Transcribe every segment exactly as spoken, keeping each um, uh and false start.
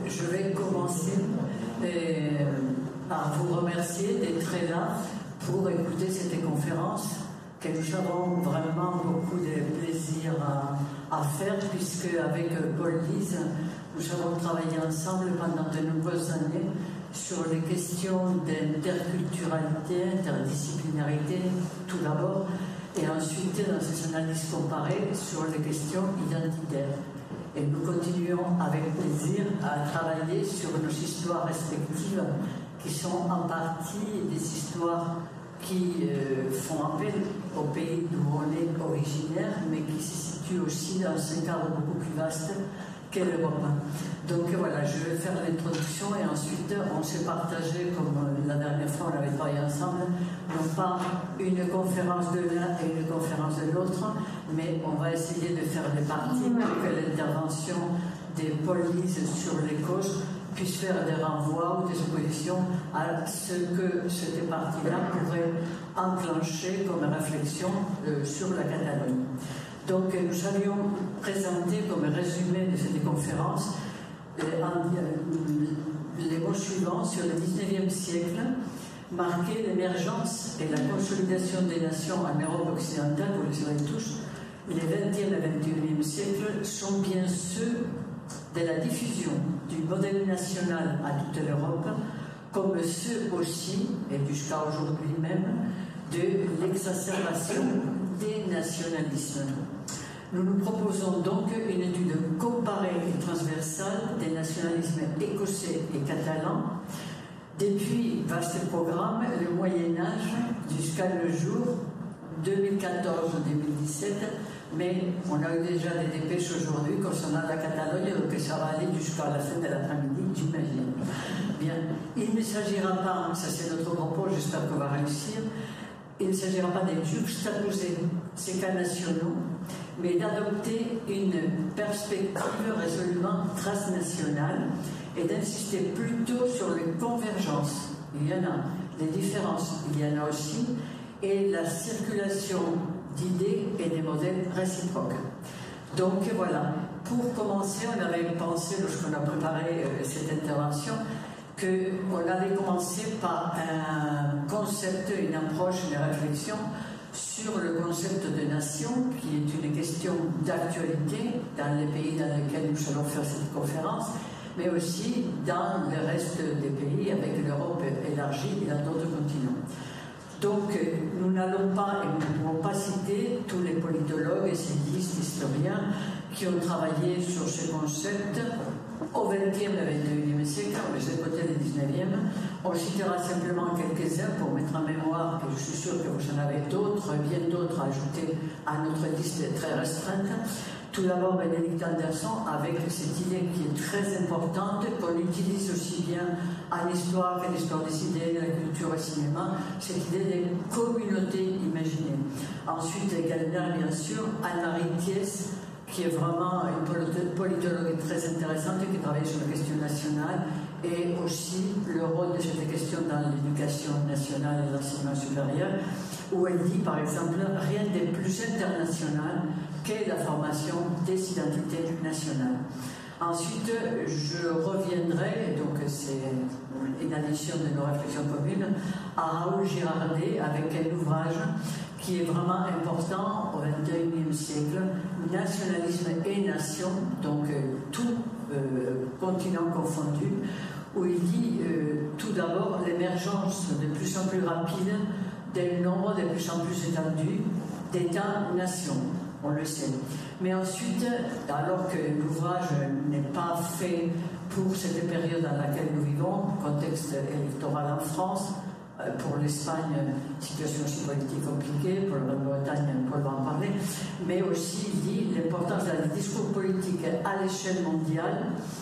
je vais commencer euh, par vous remercier d'être là pour écouter cette conférence que nous avons vraiment beaucoup de plaisir à, à faire, puisque avec Paul Lise, nous avons travaillé ensemble pendant de nombreuses années sur les questions d'interculturalité, interdisciplinarité, tout d'abord, et ensuite dans ces analyses comparées sur les questions identitaires. Et nous continuons avec plaisir à travailler sur nos histoires respectives, qui sont en partie des histoires qui euh, font appel au pays d'où on est originaire, mais qui se situent aussi dans un cadre beaucoup plus vaste qu'est l'Europe. Donc voilà, je vais faire l'introduction et ensuite on s'est partagé, comme la dernière fois on avait travaillé ensemble, non pas une conférence de l'un et une conférence de l'autre, mais on va essayer de faire des parties pour que l'intervention des Paul Lise sur les causes puisse faire des renvois ou des oppositions à ce que cette partie-là pourrait enclencher comme réflexion euh, sur la Catalogne. Donc nous avions présenté comme résumé de cette conférence euh, les mots suivants sur le dix-neuvième siècle, marqué l'émergence et la consolidation des nations en Europe occidentale, vous le savez tous. Les vingtième et vingt et unième siècles sont bien ceux de la diffusion du modèle national à toute l'Europe, comme ceux aussi, et jusqu'à aujourd'hui même, de l'exacerbation des nationalismes. Nous nous proposons donc une étude comparée et transversale des nationalismes écossais et catalans, depuis vaste programme, le Moyen-Âge jusqu'à le jour deux mille quatorze deux mille dix-sept, mais on a eu déjà des dépêches aujourd'hui concernant la Catalogne, donc ça va aller jusqu'à la fin de l'après-midi, j'imagine. Bien, il ne s'agira pas, ça c'est notre propos, j'espère qu'on va réussir, il ne s'agira pas de juxtaposer ces cas nationaux, mais d'adopter une perspective résolument transnationale et d'insister plutôt sur les convergences. Il y en a, les différences, il y en a aussi, et la circulation d'idées et des modèles réciproques. Donc voilà, pour commencer, on avait pensé, lorsqu'on a préparé euh, cette intervention, qu'on allait commencer par un concept, une approche, une réflexion sur le concept de nation, qui est une question d'actualité dans les pays dans lesquels nous allons faire cette conférence, mais aussi dans le reste des pays, avec l'Europe élargie et dans d'autres continents. Donc, nous n'allons pas, et nous ne pouvons pas citer tous les politologues, essayistes, historiens qui ont travaillé sur ce concept au vingtième et vingt et unième siècle, on les a côté du dix-neuvième. On citera simplement quelques-uns pour mettre en mémoire, et je suis sûr que vous en avez d'autres, bien d'autres à ajouter à notre liste très restreinte. Tout d'abord, Bénédicte Anderson, avec cette idée qui est très importante, qu'on utilise aussi bien en histoire qu'en histoire des idées, la culture et le cinéma, cette idée des communautés imaginées. Ensuite, également, bien sûr, Anne-Marie Thiès, qui est vraiment une politologue très intéressante, qui travaille sur la question nationale, et aussi le rôle de cette question dans l'éducation nationale et l'enseignement supérieur, où elle dit, par exemple, rien de plus international qu'est la formation des identités nationales. Ensuite, je reviendrai, donc c'est une addition de nos réflexions communes, à Raoul Girardet avec un ouvrage qui est vraiment important au vingt et unième siècle, Nationalisme et Nation, donc euh, tout euh, continent confondu, où il dit euh, tout d'abord l'émergence de plus en plus rapide d'un nombre de plus en plus étendu d'États-nations, on le sait. Mais ensuite, alors que l'ouvrage n'est pas fait pour cette période dans laquelle nous vivons, contexte électoral en France, pour l'Espagne, situation aussi politique compliquée, pour la Grande-Bretagne, Paul va en parler, mais aussi il dit l'importance d'un discours politique à l'échelle mondiale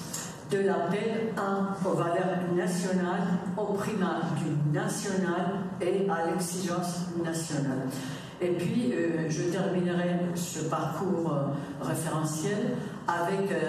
de l'appel aux valeurs nationales, au primat du national et à l'exigence nationale. Et puis, euh, je terminerai ce parcours euh, référentiel avec euh,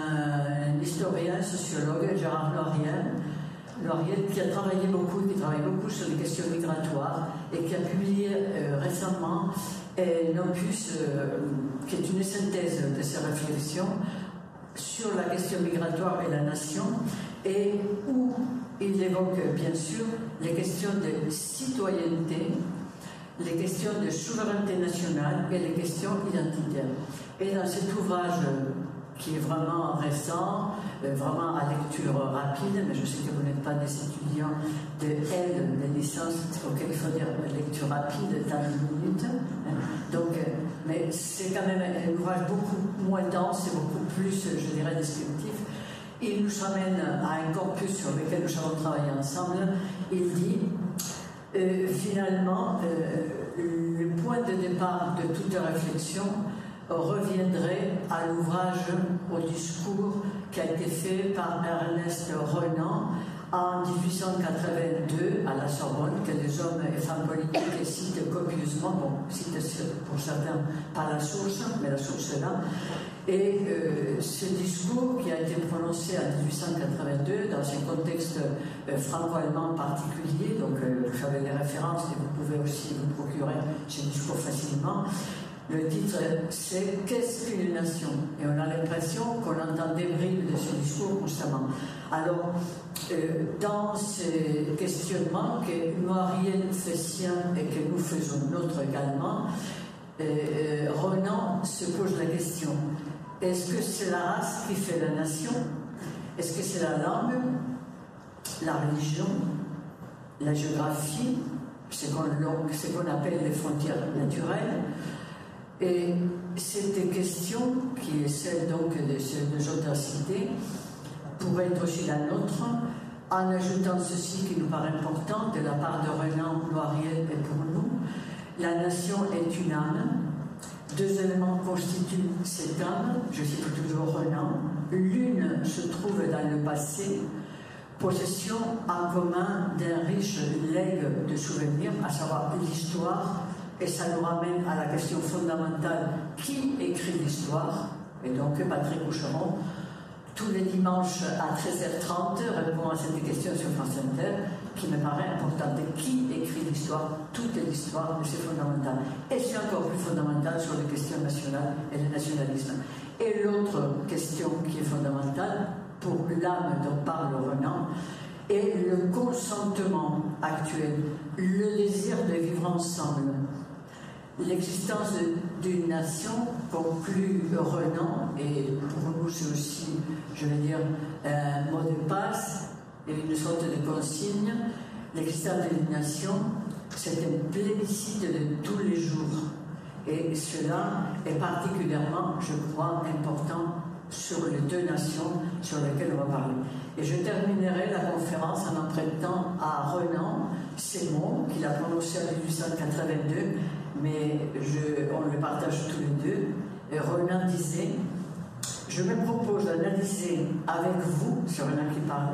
un, un historien, sociologue, Gérard Lauriel, Lauriel, qui a travaillé beaucoup, qui travaille beaucoup sur les questions migratoires et qui a publié euh, récemment un opus euh, qui est une synthèse de ces réflexions sur la question migratoire et la nation, et où il évoque bien sûr les questions de citoyenneté, les questions de souveraineté nationale et les questions identitaires. Et dans cet ouvrage qui est vraiment récent, euh, vraiment à lecture rapide, mais je sais que vous n'êtes pas des étudiants de L, des licences auxquelles il faut dire lecture rapide dans une minute. Donc, euh, mais c'est quand même un ouvrage beaucoup moins dense et beaucoup plus, je dirais, descriptif. Il nous amène à un corpus sur lequel nous avons travaillé ensemble. Il dit, euh, finalement, euh, le point de départ de toute réflexion reviendrait à l'ouvrage, au discours qui a été fait par Ernest Renan en dix-huit cent quatre-vingt-deux à la Sorbonne, que les hommes et femmes politiques citent copieusement, bon, citent pour certains pas la source, mais la source est là. Et euh, ce discours qui a été prononcé en dix-huit cent quatre-vingt-deux dans un contexte euh, franco-allemand particulier, donc euh, vous avez les références et vous pouvez aussi vous procurer ce discours facilement. Le titre, c'est « Qu'est-ce qu'une nation ?» Et on a l'impression qu'on entend des bribes de ce discours constamment. Alors, euh, dans ces questionnements que Noiriel fait sien et que nous faisons nôtre également, euh, Renan se pose la question, est-ce que c'est la race qui fait la nation? Est-ce que c'est la langue, la religion, la géographie, ce qu'on qu'on appelle les frontières naturelles? Et cette question, qui est celle donc de celle de Jota cité, pourrait être aussi la nôtre, en ajoutant ceci qui nous paraît important de la part de Renan, Noiriel et pour nous. La nation est une âme. Deux éléments constituent cette âme, je cite toujours Renan. L'une se trouve dans le passé, possession en commun d'un riche legs de souvenirs, à savoir l'histoire. Et ça nous ramène à la question fondamentale, qui écrit l'histoire? Et donc Patrick Boucheron, tous les dimanches à treize heures trente, répond à cette question sur France Inter, qui me paraît importante. Qui écrit l'histoire? Toute l'histoire, c'est fondamental. Et c'est encore plus fondamental sur les questions nationales et le nationalisme. Et l'autre question qui est fondamentale, pour l'âme dont parle Renan, est le consentement actuel, le désir de vivre ensemble. L'existence d'une nation, conclut Renan, et pour nous c'est aussi, je vais dire, un mot de passe et une sorte de consigne, l'existence d'une nation, c'est un plébiscite de tous les jours. Et cela est particulièrement, je crois, important sur les deux nations sur lesquelles on va parler. Et je terminerai la conférence en empruntant à Renan ces mots qu'il a prononcés en dix-huit cent quatre-vingt-deux, mais je, on le partage tous les deux. Et Renan disait, je me propose d'analyser avec vous, sur Renan qui parle,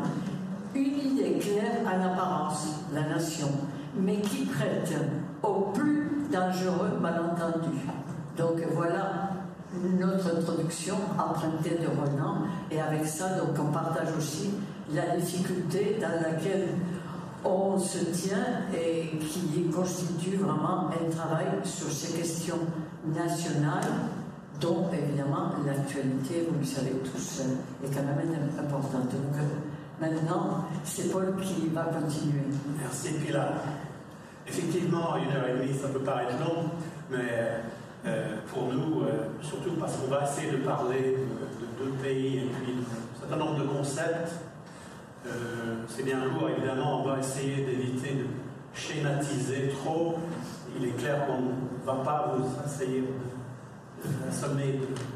une idée claire en apparence, la nation, mais qui prête au plus dangereux malentendu. Donc voilà notre introduction empruntée de Renan, et avec ça, donc, on partage aussi la difficulté dans laquelle on se tient et qui constitue vraiment un travail sur ces questions nationales, dont évidemment l'actualité, vous le savez tous, est quand même importante. Donc maintenant, c'est Paul qui va continuer. Merci Pilar. Effectivement, une heure et demie, ça peut paraître long, mais euh, pour nous, euh, surtout parce qu'on va essayer de parler de, de deux pays et puis un certain nombre de concepts, euh, c'est bien lourd, évidemment, on va essayer d'éviter de schématiser trop. Il est clair qu'on ne va pas vous essayer de, de assommer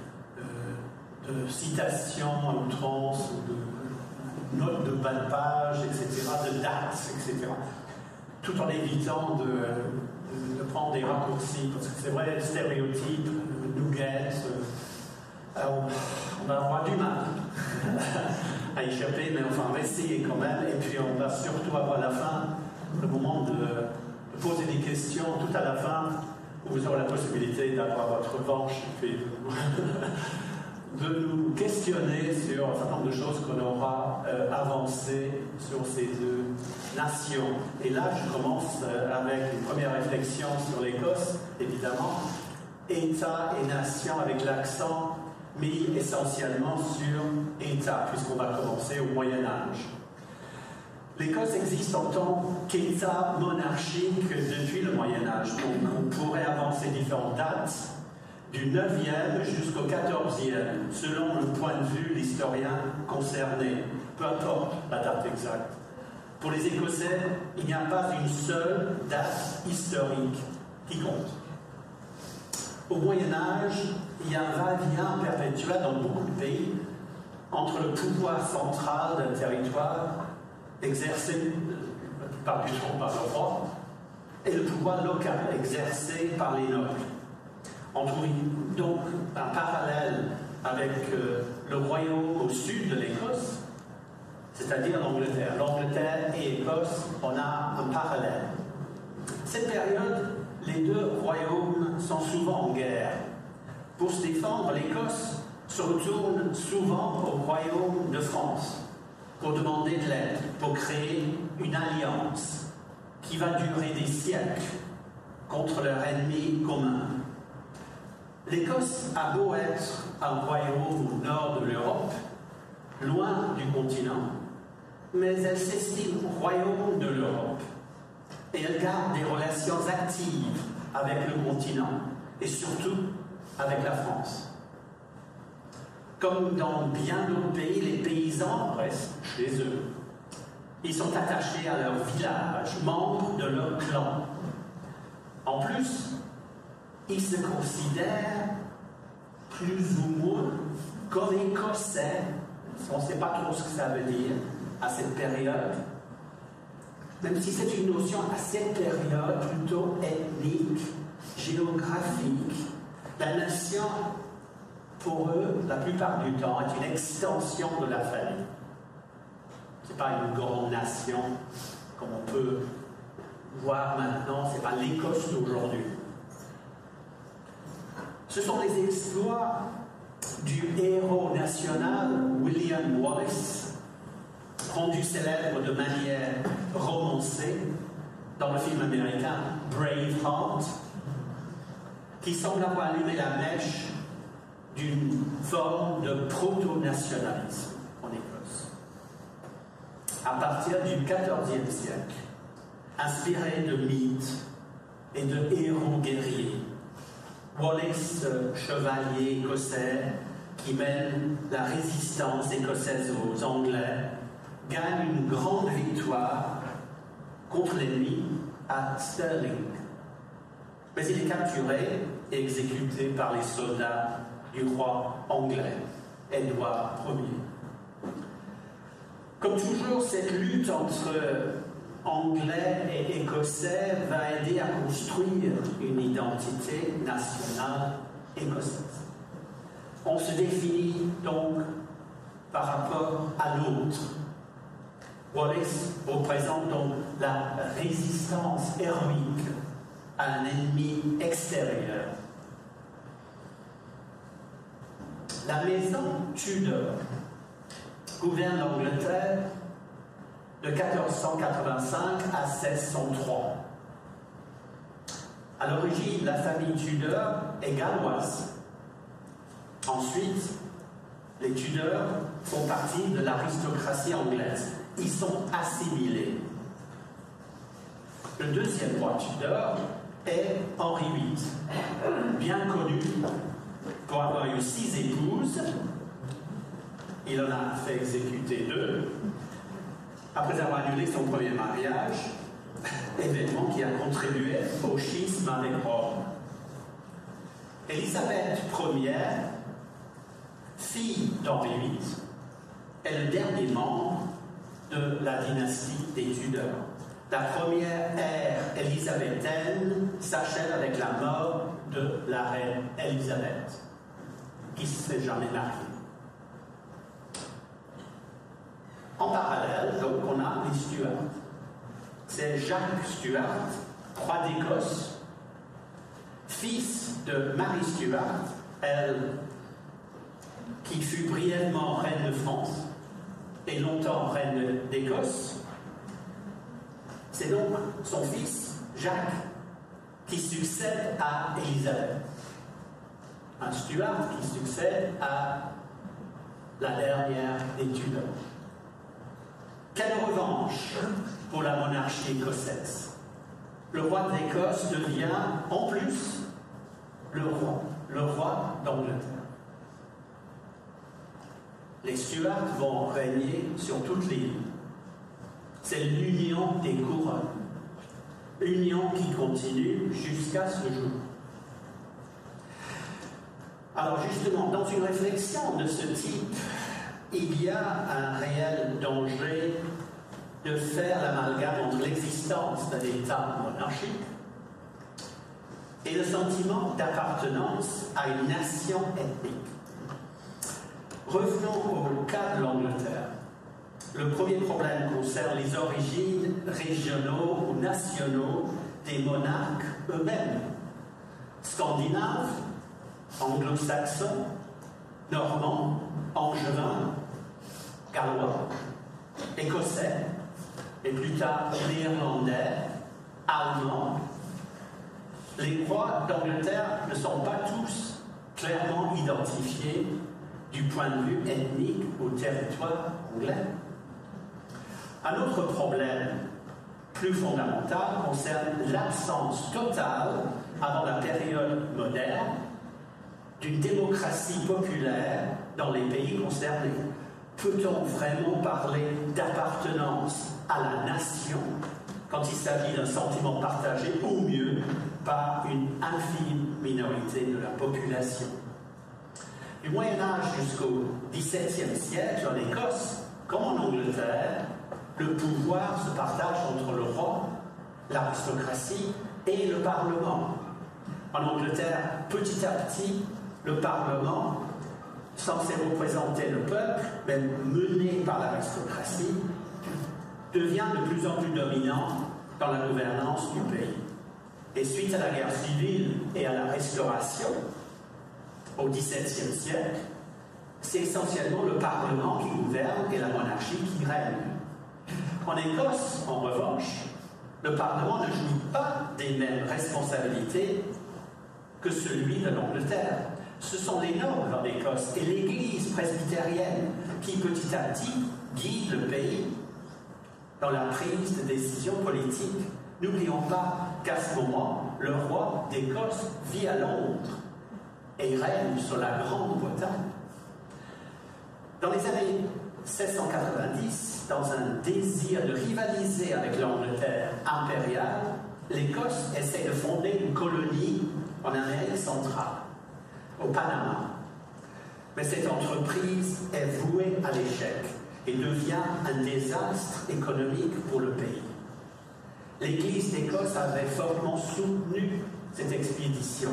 de, de, de citations à outrance, de notes de bas de page, et cetera, de dates, et cetera, tout en évitant de, de, de prendre des raccourcis, parce que c'est vrai, le stéréotype, le nougat, euh, on, on va avoir du mal à échapper, mais enfin on va essayer quand même, et puis on va surtout avoir à la fin le moment de, de poser des questions, tout à la fin, où vous aurez la possibilité d'avoir votre revanche, et puis de nous questionner sur un certain nombre de choses qu'on aura euh, avancées sur ces deux nations. Et là, je commence euh, avec une première réflexion sur l'Écosse, évidemment. État et nation, avec l'accent mis essentiellement sur État, puisqu'on va commencer au Moyen Âge. L'Écosse existe en tant qu'État monarchique depuis le Moyen Âge, donc on pourrait avancer différentes dates, du neuvième jusqu'au quatorzième, selon le point de vue de l'historien concerné, peu importe la date exacte. Pour les Écossais, il n'y a pas une seule date historique qui compte. Au Moyen Âge, il y a un va-et-vient perpétuel dans beaucoup de pays entre le pouvoir central d'un territoire exercé la plupart du temps par le roi et le pouvoir local exercé par les nobles. On trouve donc un parallèle avec euh, le royaume au sud de l'Écosse, c'est-à-dire l'Angleterre. L'Angleterre et l'Écosse, on a un parallèle. Cette période, les deux royaumes sont souvent en guerre. Pour se défendre, l'Écosse se retourne souvent au royaume de France pour demander de l'aide, pour créer une alliance qui va durer des siècles contre leur ennemi commun. L'Écosse a beau être un royaume au nord de l'Europe, loin du continent, mais elle s'estime royaume de l'Europe et elle garde des relations actives avec le continent et surtout avec la France. Comme dans bien d'autres pays, les paysans restent chez eux. Ils sont attachés à leur village, membres de leur clan. En plus, ils se considèrent plus ou moins comme écossais. On ne sait pas trop ce que ça veut dire à cette période, même si c'est une notion à cette période plutôt ethnique, géographique. La nation, pour eux, la plupart du temps, est une extension de la famille. Ce n'est pas une grande nation, comme on peut voir maintenant, ce n'est pas l'Écosse d'aujourd'hui. Ce sont les exploits du héros national William Wallace, rendu célèbre de manière romancée dans le film américain Braveheart, qui semble avoir allumé la mèche d'une forme de proto-nationalisme en Écosse. À partir du quatorzième siècle, inspiré de mythes et de héros guerriers, Wallace, chevalier écossais qui mène la résistance écossaise aux Anglais, gagne une grande victoire contre l'ennemi à Stirling. Mais il est capturé et exécuté par les soldats du roi anglais, Édouard Ier. Comme toujours, cette lutte entre Anglais et Écossais va aider à construire une identité nationale écossaise. On se définit donc par rapport à l'autre. Wallace représente donc la résistance héroïque à un ennemi extérieur. La maison Tudor gouverne l'Angleterre de quatorze cent quatre-vingt-cinq à seize cent trois. À l'origine, la famille Tudor est galloise. Ensuite, les Tudors font partie de l'aristocratie anglaise. Ils sont assimilés. Le deuxième roi Tudor est Henri huit, bien connu pour avoir eu six épouses. Il en a fait exécuter deux, après avoir annulé son premier mariage, événement qui a contribué au schisme avec Rome. Élisabeth Première, fille d'Henri huit, est le dernier membre de la dynastie des Tudors. La première ère élisabéthaine s'achève avec la mort de la reine Élisabeth, qui ne s'est jamais mariée. En parallèle, donc, on a les Stuarts. C'est Jacques Stuart, roi d'Écosse, fils de Marie Stuart, elle qui fut brièvement reine de France et longtemps reine d'Écosse. C'est donc son fils, Jacques, qui succède à Élisabeth. un Stuart qui succède à la dernière des Tudors. Quelle revanche pour la monarchie écossaise. Le roi d'Écosse devient en plus le roi, le roi d'Angleterre. Les Stuarts vont régner sur toute l'île. C'est l'union des couronnes. Union qui continue jusqu'à ce jour. Alors justement, dans une réflexion de ce type, il y a un réel danger de faire l'amalgame entre l'existence d'un État monarchique et le sentiment d'appartenance à une nation ethnique. Revenons au cas de l'Angleterre. Le premier problème concerne les origines régionaux ou nationaux des monarques eux-mêmes. Scandinaves, anglo-saxons, normands, angevins, gallois, écossais, et plus tard néerlandais, allemands. Les rois d'Angleterre ne sont pas tous clairement identifiés du point de vue ethnique au territoire anglais. Un autre problème plus fondamental concerne l'absence totale, avant la période moderne, d'une démocratie populaire dans les pays concernés. Peut-on vraiment parler d'appartenance à la nation quand il s'agit d'un sentiment partagé au mieux par une infime minorité de la population? Du Moyen-Âge jusqu'au dix-septième siècle, en Écosse, comme en Angleterre, le pouvoir se partage entre le roi, l'aristocratie et le Parlement. En Angleterre, petit à petit, le Parlement, censé représenter le peuple, mais mené par l'aristocratie, devient de plus en plus dominant dans la gouvernance du pays. Et suite à la guerre civile et à la Restauration, au dix-septième siècle, c'est essentiellement le Parlement qui gouverne et la monarchie qui règne. En Écosse, en revanche, le Parlement ne joue pas des mêmes responsabilités que celui de l'Angleterre. Ce sont les nobles en Écosse et l'Église presbytérienne qui, petit à petit, guident le pays dans la prise de décisions politiques. N'oublions pas qu'à ce moment, le roi d'Écosse vit à Londres et règne sur la Grande-Bretagne. Dans les années seize cent quatre-vingt-dix, dans un désir de rivaliser avec l'Angleterre impériale, l'Écosse essaie de fonder une colonie en Amérique centrale, au Panama. Mais cette entreprise est vouée à l'échec et devient un désastre économique pour le pays. L'Église d'Écosse avait fortement soutenu cette expédition.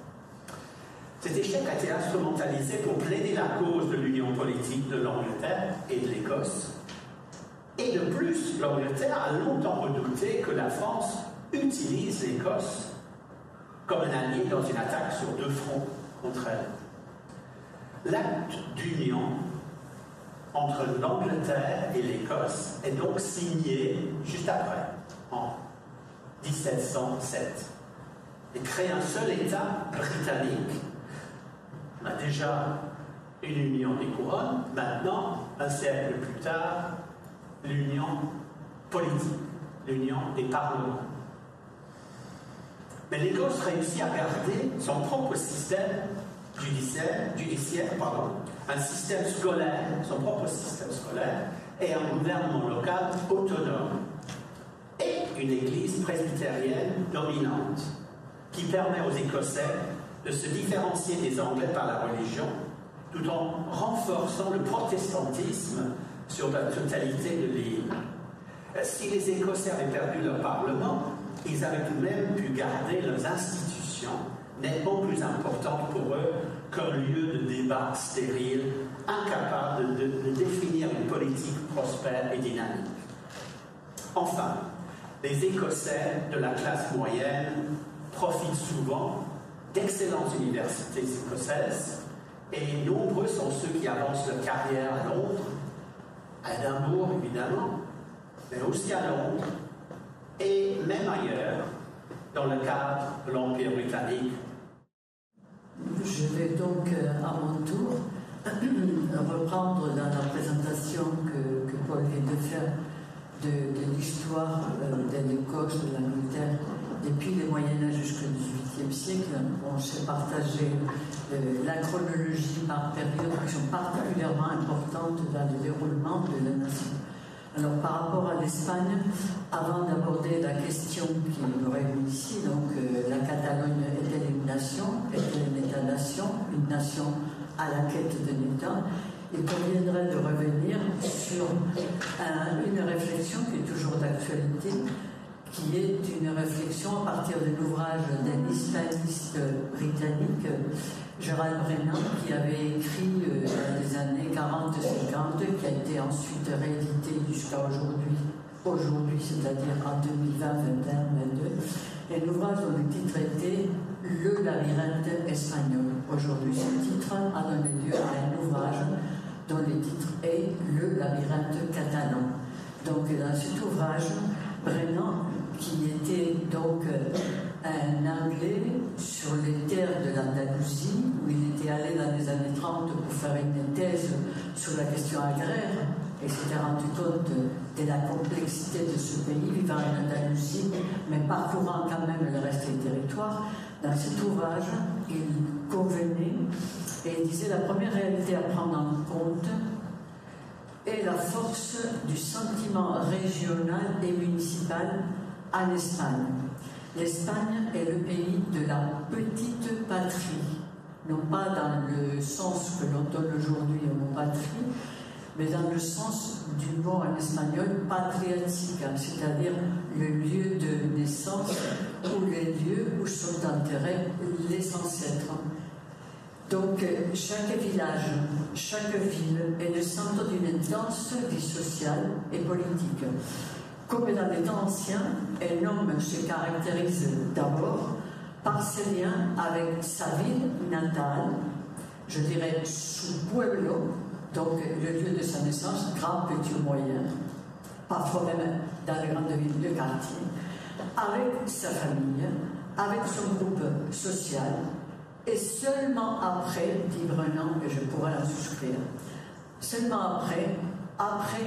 Cet échec a été instrumentalisé pour plaider la cause de l'union politique de l'Angleterre et de l'Écosse. Et de plus, l'Angleterre a longtemps redouté que la France utilise l'Écosse comme un allié dans une attaque sur deux fronts contre elle. L'acte d'union entre l'Angleterre et l'Écosse est donc signé juste après, en dix-sept cent sept, et crée un seul État britannique. On a déjà une union des couronnes, maintenant, un siècle plus tard, l'union politique, l'union des parlements. Mais l'Écosse réussit à garder son propre système judiciaire, judiciaire pardon, un système scolaire, son propre système scolaire, et un gouvernement local autonome, et une église presbytérienne dominante, qui permet aux Écossais de se différencier des Anglais par la religion, tout en renforçant le protestantisme sur la totalité de l'île. Si les Écossais avaient perdu leur parlement, ils avaient tout de même pu garder leurs institutions, nettement plus importantes pour eux qu'un lieu de débat stérile, incapable de, de, de définir une politique prospère et dynamique. Enfin, les Écossais de la classe moyenne profitent souvent d'excellentes universités écossaises, et nombreux sont ceux qui avancent leur carrière à Londres, à Édimbourg évidemment, mais aussi à Londres, et même ailleurs, dans le cadre de l'Empire britannique. Je vais donc à mon tour reprendre dans la présentation que, que Paul vient de faire de, de l'histoire euh, de l'Écosse, de l'Angleterre, depuis le Moyen-Âge jusqu'au dix-huitième siècle. On s'est partagé euh, la chronologie par périodes qui sont particulièrement importantes dans le déroulement de la nation. Alors, par rapport à l'Espagne, avant d'aborder la question qui nous réunit ici, donc euh, la Catalogne est-elle une nation, est-elle une État-nation, une nation à la quête d'un État, il conviendrait de revenir sur un, une réflexion qui est toujours d'actualité, qui est une réflexion à partir de l'ouvrage d'un hispaniste britannique, Gerald Brennan, qui avait écrit euh, dans les années quarante cinquante, qui a été ensuite réédité jusqu'à aujourd'hui, aujourd'hui, c'est-à-dire en deux mille vingt, vingt et un, vingt-deux, un ouvrage dont le titre était Le labyrinthe espagnol. Aujourd'hui, ce titre a donné lieu à un ouvrage dont le titre est Le labyrinthe catalan. Donc, dans cet ouvrage, Brennan, qui était donc un Anglais sur les terres de l'Andalousie, où il était allé dans les années trente pour faire une thèse sur la question agraire, et s'était rendu compte de la complexité de ce pays, vivant en Andalousie, mais parcourant quand même le reste des territoires. Dans cet ouvrage, il convenait et il disait la première réalité à prendre en compte est la force du sentiment régional et municipal en Espagne. L'Espagne est le pays de la petite patrie, non pas dans le sens que l'on donne aujourd'hui au mot patrie, mais dans le sens du mot en espagnol patriatique, c'est-à-dire le lieu de naissance ou les lieux où sont enterrés les ancêtres. Donc, chaque village, chaque ville est le centre d'une intense vie sociale et politique. Comme dans les temps anciens, un homme se caractérise d'abord par ses liens avec sa ville natale, je dirais su pueblo, donc le lieu de sa naissance, grand, petit ou moyen, parfois même dans les grandes villes de quartier, avec sa famille, avec son groupe social, et seulement après, dit Brennan, et je pourrais en souscrire, seulement après, après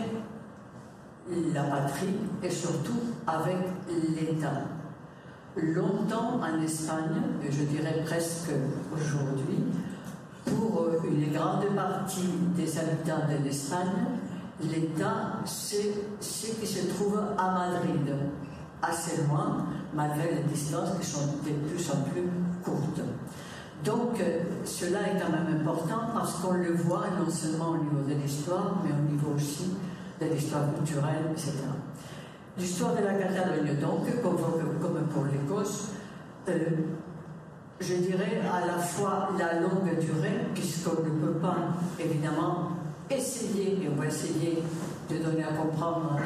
la patrie et surtout avec l'État. Longtemps en Espagne, et je dirais presque aujourd'hui, pour une grande partie des habitants de l'Espagne, l'État, c'est ce qui se trouve à Madrid, assez loin, malgré les distances qui sont de plus en plus courtes. Donc, cela est quand même important parce qu'on le voit non seulement au niveau de l'histoire, mais au niveau aussi de l'histoire culturelle, et cetera. L'histoire de la Catalogne, donc, comme, comme pour l'Écosse, euh, je dirais à la fois la longue durée, puisqu'on ne peut pas, évidemment, essayer, et on va essayer de donner à comprendre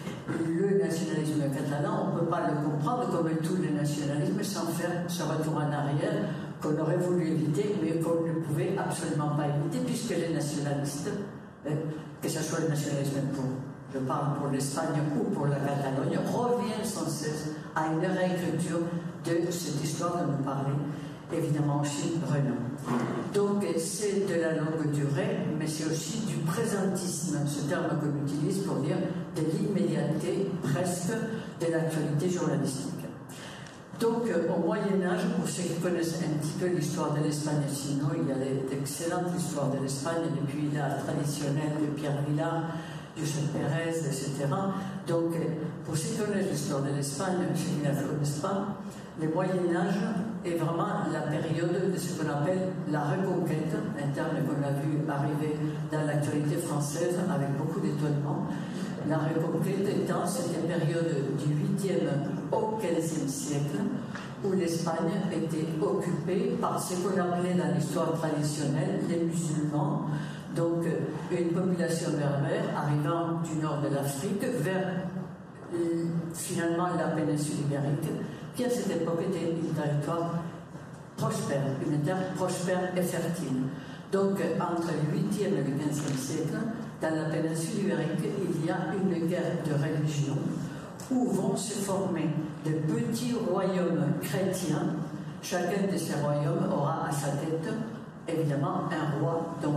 le nationalisme catalan, on ne peut pas le comprendre comme tous les nationalismes sans faire ce retour en arrière qu'on aurait voulu éviter, mais qu'on ne pouvait absolument pas éviter, puisque les nationalistes, que ce soit le nationalisme pour, je parle pour l'Espagne ou pour la Catalogne, reviennent sans cesse à une réécriture de cette histoire dont nous parlait évidemment aussi Renan. Donc c'est de la longue durée, mais c'est aussi du présentisme, ce terme qu'on utilise pour dire de l'immédiateté presque de l'actualité journalistique. Donc au Moyen-Âge, pour ceux qui connaissent un petit peu l'histoire de l'Espagne, sinon il y a d'excellentes histoires de l'Espagne, depuis la traditionnelle de Pierre Vilar, Josep Pérez, et cetera. Donc pour ceux qui connaissent l'histoire de l'Espagne, ceux qui ne la connaissent pas, le Moyen-Âge est vraiment la période de ce qu'on appelle la reconquête, un terme qu'on a vu arriver dans l'actualité française avec beaucoup d'étonnement. La reconquête étant cette période du huitième au quinzième siècle où l'Espagne était occupée par ce qu'on appelait dans l'histoire traditionnelle les musulmans, donc une population berbère arrivant du nord de l'Afrique vers finalement la péninsule ibérique, qui à cette époque était un territoire prospère, une terre prospère et fertile. Donc entre le huitième et le quinzième siècle, dans la péninsule ibérique, il y a une guerre de religion où vont se former de petits royaumes chrétiens chacun de ces royaumes aura à sa tête, évidemment, un roi, donc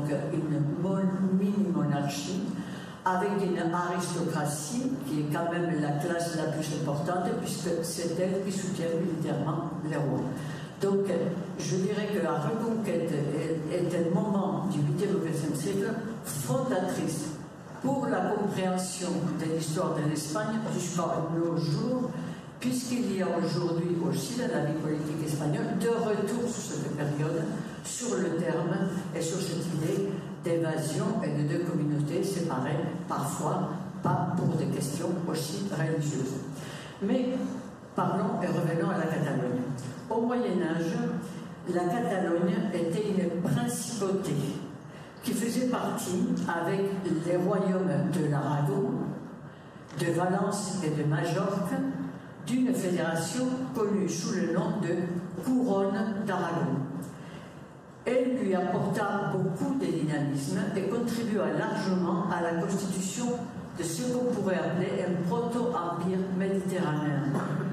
une mini-monarchie, avec une aristocratie qui est quand même la classe la plus importante, puisque c'est elle qui soutient militairement les rois. Donc, je dirais que la Reconquête est, est un moment du huitième au quinzième siècle fondatrice pour la compréhension de l'histoire de l'Espagne jusqu'à nos jours, puisqu'il y a aujourd'hui aussi dans la vie politique espagnole de retour sur cette période, sur le terme et sur cette idée d'évasion et de deux communautés séparées, parfois pas pour des questions aussi religieuses. Mais parlons et revenons à la Catalogne. Au Moyen-Âge, la Catalogne était une principauté qui faisait partie, avec les royaumes de l'Aragon, de Valence et de Majorque, d'une fédération connue sous le nom de Couronne d'Aragon. Elle lui apporta beaucoup de dynamisme et contribua largement à la constitution de ce qu'on pourrait appeler un proto-empire méditerranéen.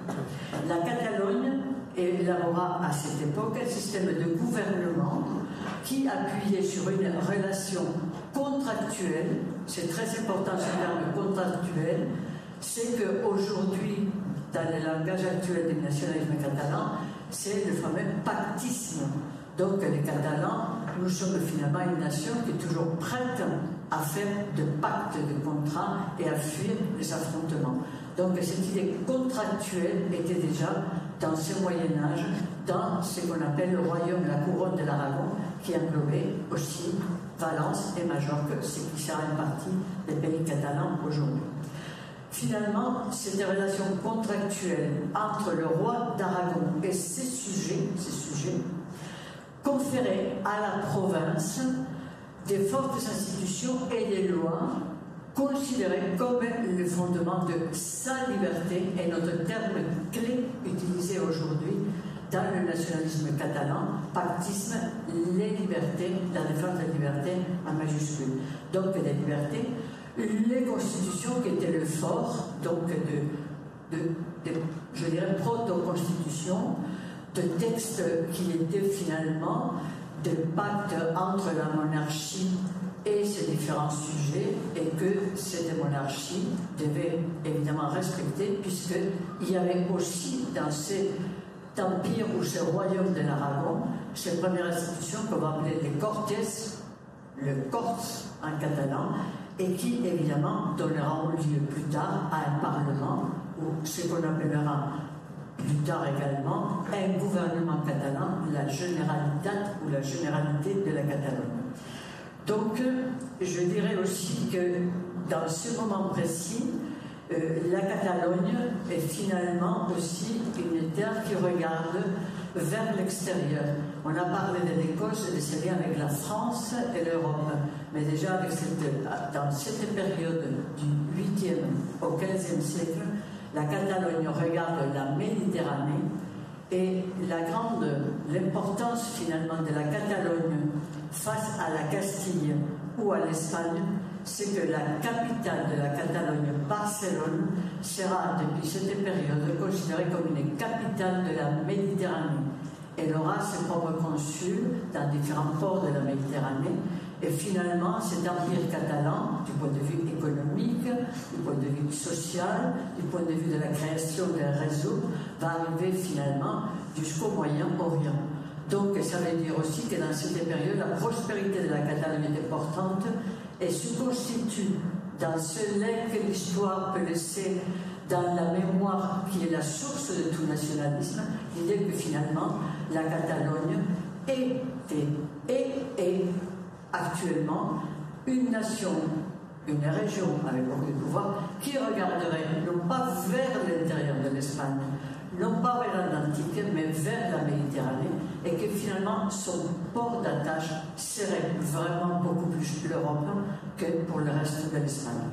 La Catalogne élabora à cette époque un système de gouvernement qui appuyait sur une relation contractuelle. C'est très important ce terme contractuel, c'est qu'aujourd'hui, dans le langage actuel du nationalisme catalan, c'est le fameux pactisme. Donc les Catalans, nous sommes finalement une nation qui est toujours prête à faire de pactes, de contrats et à fuir les affrontements. Donc cette idée contractuelle était déjà dans ce Moyen-Âge, dans ce qu'on appelle le royaume, la couronne de l'Aragon, qui englobait aussi Valence et Majorque, ce qui sera une partie des pays catalans aujourd'hui. Finalement, cette relation contractuelle entre le roi d'Aragon et ses sujets, ses sujets conférait à la province des fortes institutions et des lois considérées comme le fondement de sa liberté, et notre terme clé utilisé aujourd'hui dans le nationalisme catalan, pactisme, les libertés, la défense des libertés en majuscule. Donc des libertés, les constitutions qui étaient le fort, donc de, de, de je dirais, proto-constitutions, de textes qui étaient finalement des pactes entre la monarchie et ses différents sujets, et que cette monarchie devait évidemment respecter, puisqu'il y avait aussi dans cet empire ou ce royaume de l'Aragon, ces premières institutions qu'on va appeler les Cortes, le Corts en catalan, et qui évidemment donneront lieu plus tard à un parlement, ou ce qu'on appellera plus tard également un gouvernement catalan, la Generalitat ou la Généralité de la Catalogne. Donc, je dirais aussi que dans ce moment précis, euh, la Catalogne est finalement aussi une terre qui regarde vers l'extérieur. On a parlé de l'Écosse et de ses liens avec la France et l'Europe, mais déjà avec cette, dans cette période du huitième au quinzième siècle, la Catalogne regarde la Méditerranée, et la grande, l'importance finalement de la Catalogne face à la Castille ou à l'Espagne, c'est que la capitale de la Catalogne, Barcelone, sera depuis cette période considérée comme une capitale de la Méditerranée. Elle aura ses propres consuls dans différents ports de la Méditerranée, et finalement cet empire catalan, du point de vue économique, du point de vue social, du point de vue de la création d'un réseau, va arriver finalement jusqu'au Moyen-Orient. Donc ça veut dire aussi que dans cette période, la prospérité de la Catalogne est importante et se constitue dans ce lien que l'histoire peut laisser dans la mémoire qui est la source de tout nationalisme, l'idée que finalement la Catalogne était et est actuellement une nation, une région avec beaucoup de pouvoir, qui regarderait non pas vers l'intérieur de l'Espagne, non pas vers l'Atlantique, mais vers la Méditerranée, et que finalement son port d'attache serait vraiment beaucoup plus l'Europe que pour le reste de l'Espagne.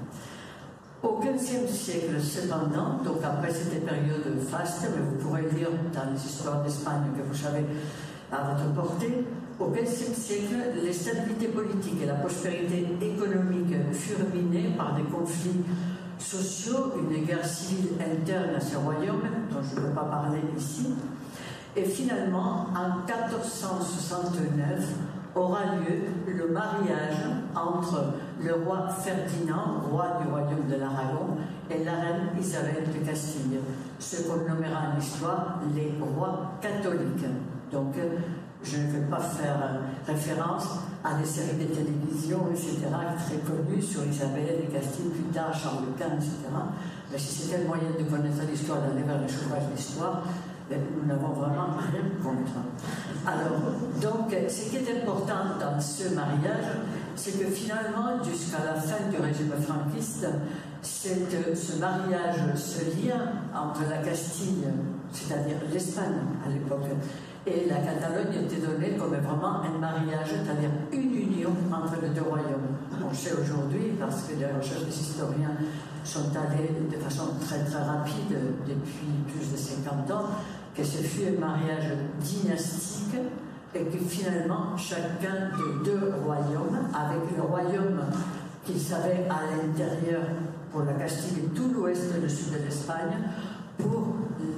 Au quinzième siècle, cependant, donc après cette période faste, mais vous pourrez lire dans les histoires d'Espagne que vous savez à votre portée, au quinzième siècle, les stabilités politiques et la prospérité économique furent minées par des conflits sociaux, une guerre civile interne à ce royaume, dont je ne peux pas parler ici, Et finalement, en mille quatre cent soixante-neuf, aura lieu le mariage entre le roi Ferdinand, roi du royaume de l'Aragon, et la reine Isabelle de Castille, ce qu'on nommera en histoire les rois catholiques. Donc, je ne vais pas faire référence à des séries de télévision, et cetera, très connues sur Isabelle de Castille, plus tard Charles Quint, et cetera. Mais si c'était le moyen de connaître l'histoire, d'aller vers les chevaux de l'histoire, nous n'avons vraiment rien contre. Alors, donc, ce qui est important dans ce mariage, c'est que finalement, jusqu'à la fin du régime franquiste, cette, ce mariage, ce lien entre la Castille, c'est-à-dire l'Espagne à l'époque, et la Catalogne était donné comme vraiment un mariage, c'est-à-dire une union entre les deux royaumes. On sait aujourd'hui, parce que les recherches des historiens sont allées de façon très très rapide depuis plus de cinquante ans, que ce fut un mariage dynastique et que finalement chacun des deux royaumes, avec le royaume qu'ils avaient à l'intérieur pour la Castille et tout l'ouest et le sud de l'Espagne, pour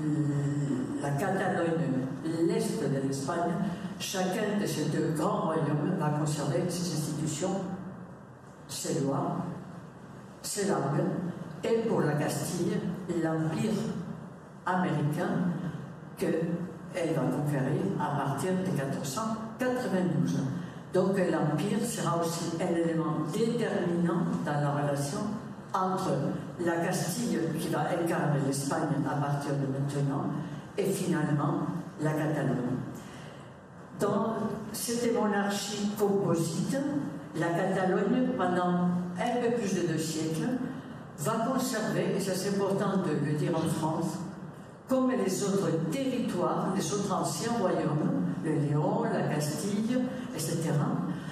la Catalogne, l'est de l'Espagne, chacun de ces deux grands royaumes va conserver ses institutions, ses lois, ses langues, et pour la Castille, l'empire américain qu'elle va conquérir à partir de mille quatre cent quatre-vingt-douze. Donc l'empire sera aussi un élément déterminant dans la relation entre la Castille, qui va incarner l'Espagne à partir de maintenant, et finalement la Catalogne. Dans cette monarchie composite, la Catalogne, pendant un peu plus de deux siècles, va conserver, et ça c'est important de le dire en France, comme les autres territoires, les autres anciens royaumes, le Léon, la Castille, et cetera,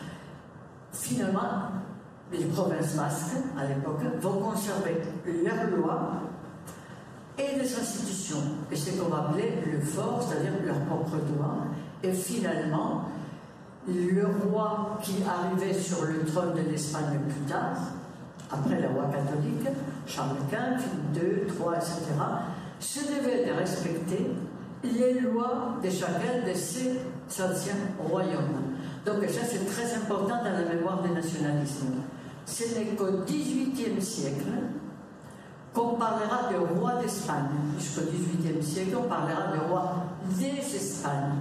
finalement, les provinces basques, à l'époque, vont conserver leurs lois et les institutions, et ce qu'on va appeler le fort, c'est-à-dire leurs propres droits. Et finalement, le roi qui arrivait sur le trône de l'Espagne plus tard, après le roi catholique, Charles Quint, Philippe deux, trois, et cetera, se devait de respecter les lois de chacun de ces anciens royaumes. Donc ça, c'est très important dans la mémoire des nationalismes. Ce n'est qu'au dix-huitième siècle qu'on parlera de roi d'Espagne. Jusqu'au dix-huitième siècle, on parlera de roi des Espagnes.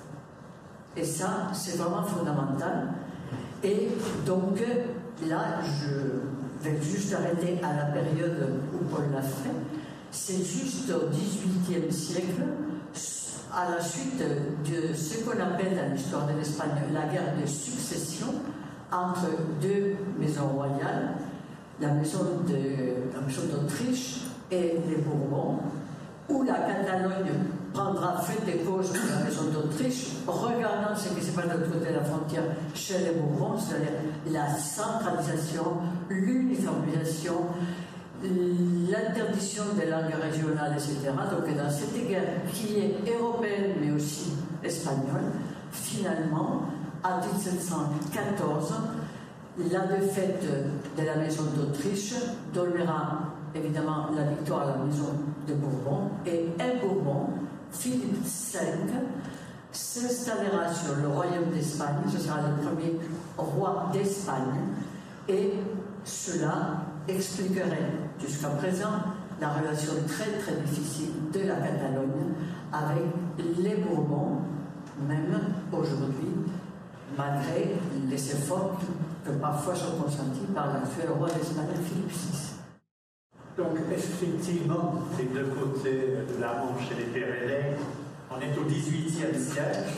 Et ça, c'est vraiment fondamental. Et donc, là, je vais juste arrêter à la période où Paul l'a fait. C'est juste au dix-huitième siècle, à la suite de ce qu'on appelle dans l'histoire de l'Espagne la guerre de succession entre deux maisons royales, la maison d'Autriche et les Bourbons, où la Catalogne prendra fait des causes de la maison d'Autriche, regardant ce qui se passe de l'autre côté de la frontière chez les Bourbons, c'est-à-dire la centralisation, l'uniformisation, l'interdiction des langues régionales, et cetera. Donc dans cette guerre qui est européenne mais aussi espagnole, finalement, en mille sept cent quatorze, la défaite de la maison d'Autriche donnera évidemment la victoire à la maison de Bourbon, et un Bourbon, Philippe cinq, s'installera sur le royaume d'Espagne. Ce sera le premier roi d'Espagne, et cela expliquerait jusqu'à présent la relation très très difficile de la Catalogne avec les Bourbons, même aujourd'hui, malgré les efforts que parfois sont consentis par l'actuel roi d'Espagne, Philippe six. Donc effectivement, des deux côtés de la Manche et les Pyrénées, on est au dix-huitième siècle.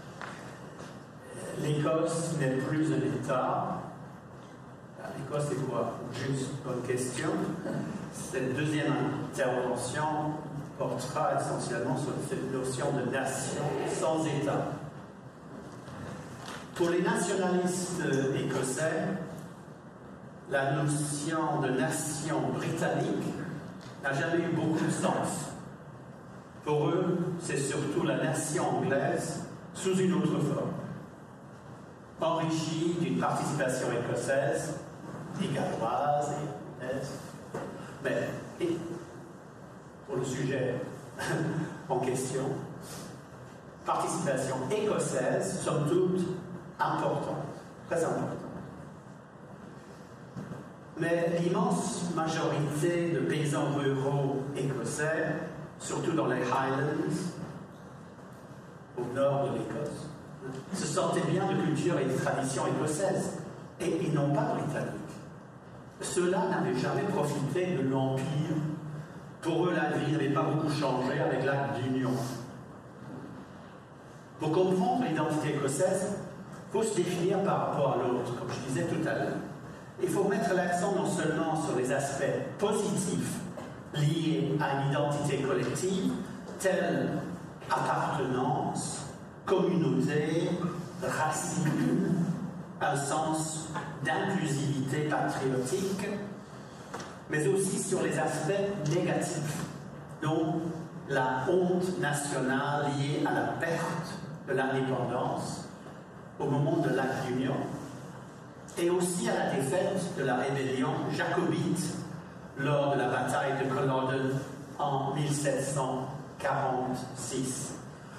L'Écosse n'est plus un État. L'Écosse, c'est quoi? Juste bonne question. Cette deuxième intervention portera essentiellement sur cette notion de nation sans État. Pour les nationalistes écossais, la notion de nation britannique n'a jamais eu beaucoup de sens. Pour eux, c'est surtout la nation anglaise sous une autre forme, enrichie d'une participation écossaise et galloise et est. Mais et pour le sujet en question, participation écossaise, somme toute, importante, très importante. Mais l'immense majorité de paysans ruraux écossais, surtout dans les Highlands, au nord de l'Écosse, se sentaient bien de culture et de tradition écossaise, et ils n'ont pas britannique. Ceux-là n'avaient jamais profité de l'Empire. Pour eux, la vie n'avait pas beaucoup changé avec l'acte d'union. Pour comprendre l'identité écossaise, il faut se définir par rapport à l'autre, comme je disais tout à l'heure. Il faut mettre l'accent non seulement sur les aspects positifs liés à une identité collective, telle appartenance, communauté, racine, un sens d'inclusivité patriotique, mais aussi sur les aspects négatifs, dont la honte nationale liée à la perte de l'indépendance au moment de l'acte d'union, et aussi à la défaite de la rébellion jacobite lors de la bataille de Culloden en mille sept cent quarante-six.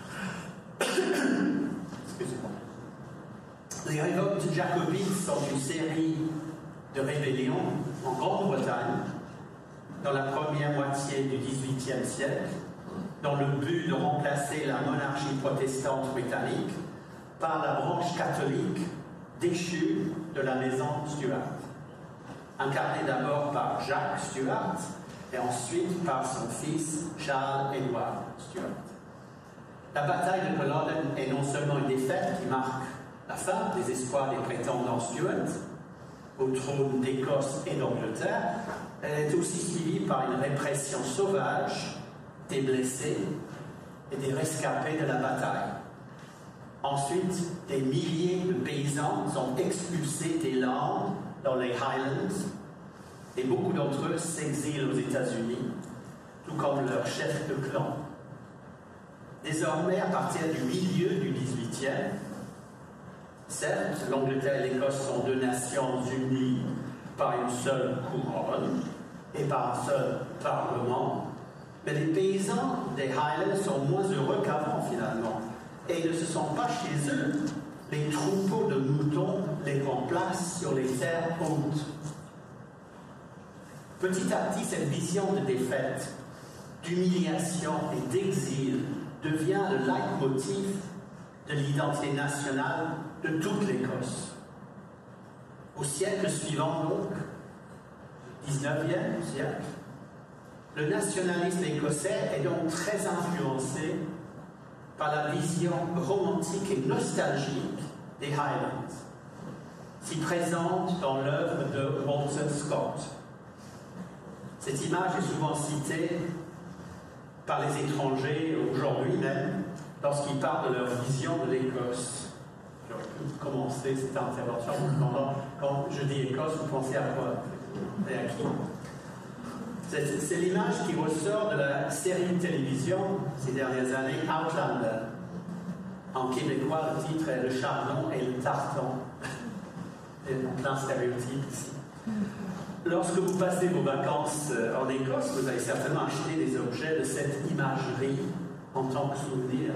Excusez-moi. Les révoltes jacobites sont une série de rébellions en Grande-Bretagne dans la première moitié du dix-huitième siècle, dans le but de remplacer la monarchie protestante britannique par la branche catholique déchue de la maison Stuart, incarnée d'abord par Jacques Stuart et ensuite par son fils Charles-Édouard Stuart. La bataille de Culloden est non seulement une défaite qui marque la fin des espoirs des prétendants Stuart au trône d'Écosse et d'Angleterre, elle est aussi suivie par une répression sauvage des blessés et des rescapés de la bataille. Ensuite, des milliers de paysans sont expulsés des Landes dans les Highlands et beaucoup d'entre eux s'exilent aux États-Unis, tout comme leur chef de clan. Désormais, à partir du milieu du dix-huitième, certes, l'Angleterre et l'Écosse sont deux nations unies par une seule couronne et par un seul parlement, mais les paysans des Highlands sont moins heureux qu'avant finalement, et ne se sentent pas chez eux. Les troupeaux de moutons les remplacent sur les terres hautes. Petit à petit, cette vision de défaite, d'humiliation et d'exil devient le leitmotiv de l'identité nationale de toute l'Écosse. Au siècle suivant, donc, dix-neuvième siècle, le nationalisme écossais est donc très influencé par la vision romantique et nostalgique des Highlands, si présente dans l'œuvre de Walter Scott. Cette image est souvent citée par les étrangers aujourd'hui même, lorsqu'ils parlent de leur vision de l'Écosse. J'aurais pu commencer cette intervention en vous demandant, quand je dis Écosse, vous pensez à quoi et à qui? C'est, c'est l'image qui ressort de la série de télévision ces dernières années, Outlander. En québécois, le titre est Le chardon et le tartan. C'est un plein stéréotype ici. Lorsque vous passez vos vacances en Écosse, vous avez certainement acheté des objets de cette imagerie en tant que souvenir.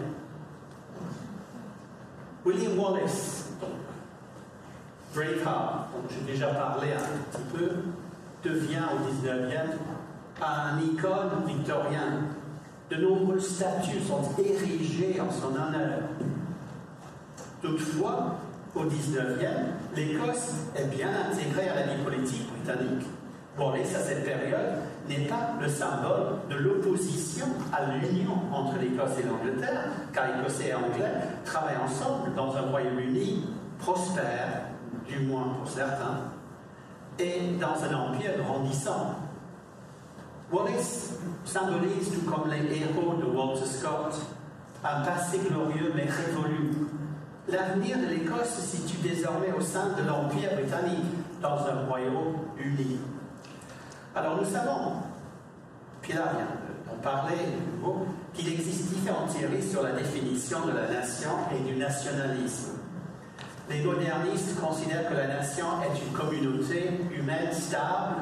William Wallace, donc, Braveheart, dont j'ai déjà parlé un petit peu, devient au dix-neuvième un icône victorien. De nombreuses statues sont érigées en son honneur. Toutefois, au dix-neuvième, l'Écosse est bien intégrée à la vie politique britannique. Wallace, à cette période, n'est pas le symbole de l'opposition à l'union entre l'Écosse et l'Angleterre, car Écossais et Anglais travaillent ensemble dans un Royaume-Uni prospère, du moins pour certains, et dans un empire grandissant. Wallace symbolise, tout comme les héros de Walter Scott, un passé glorieux mais révolu. L'avenir de l'Écosse se situe désormais au sein de l'Empire britannique, dans un royaume uni. Alors nous savons, puis là vient d'en parler, qu'il existe différentes théories sur la définition de la nation et du nationalisme. Les modernistes considèrent que la nation est une communauté humaine stable,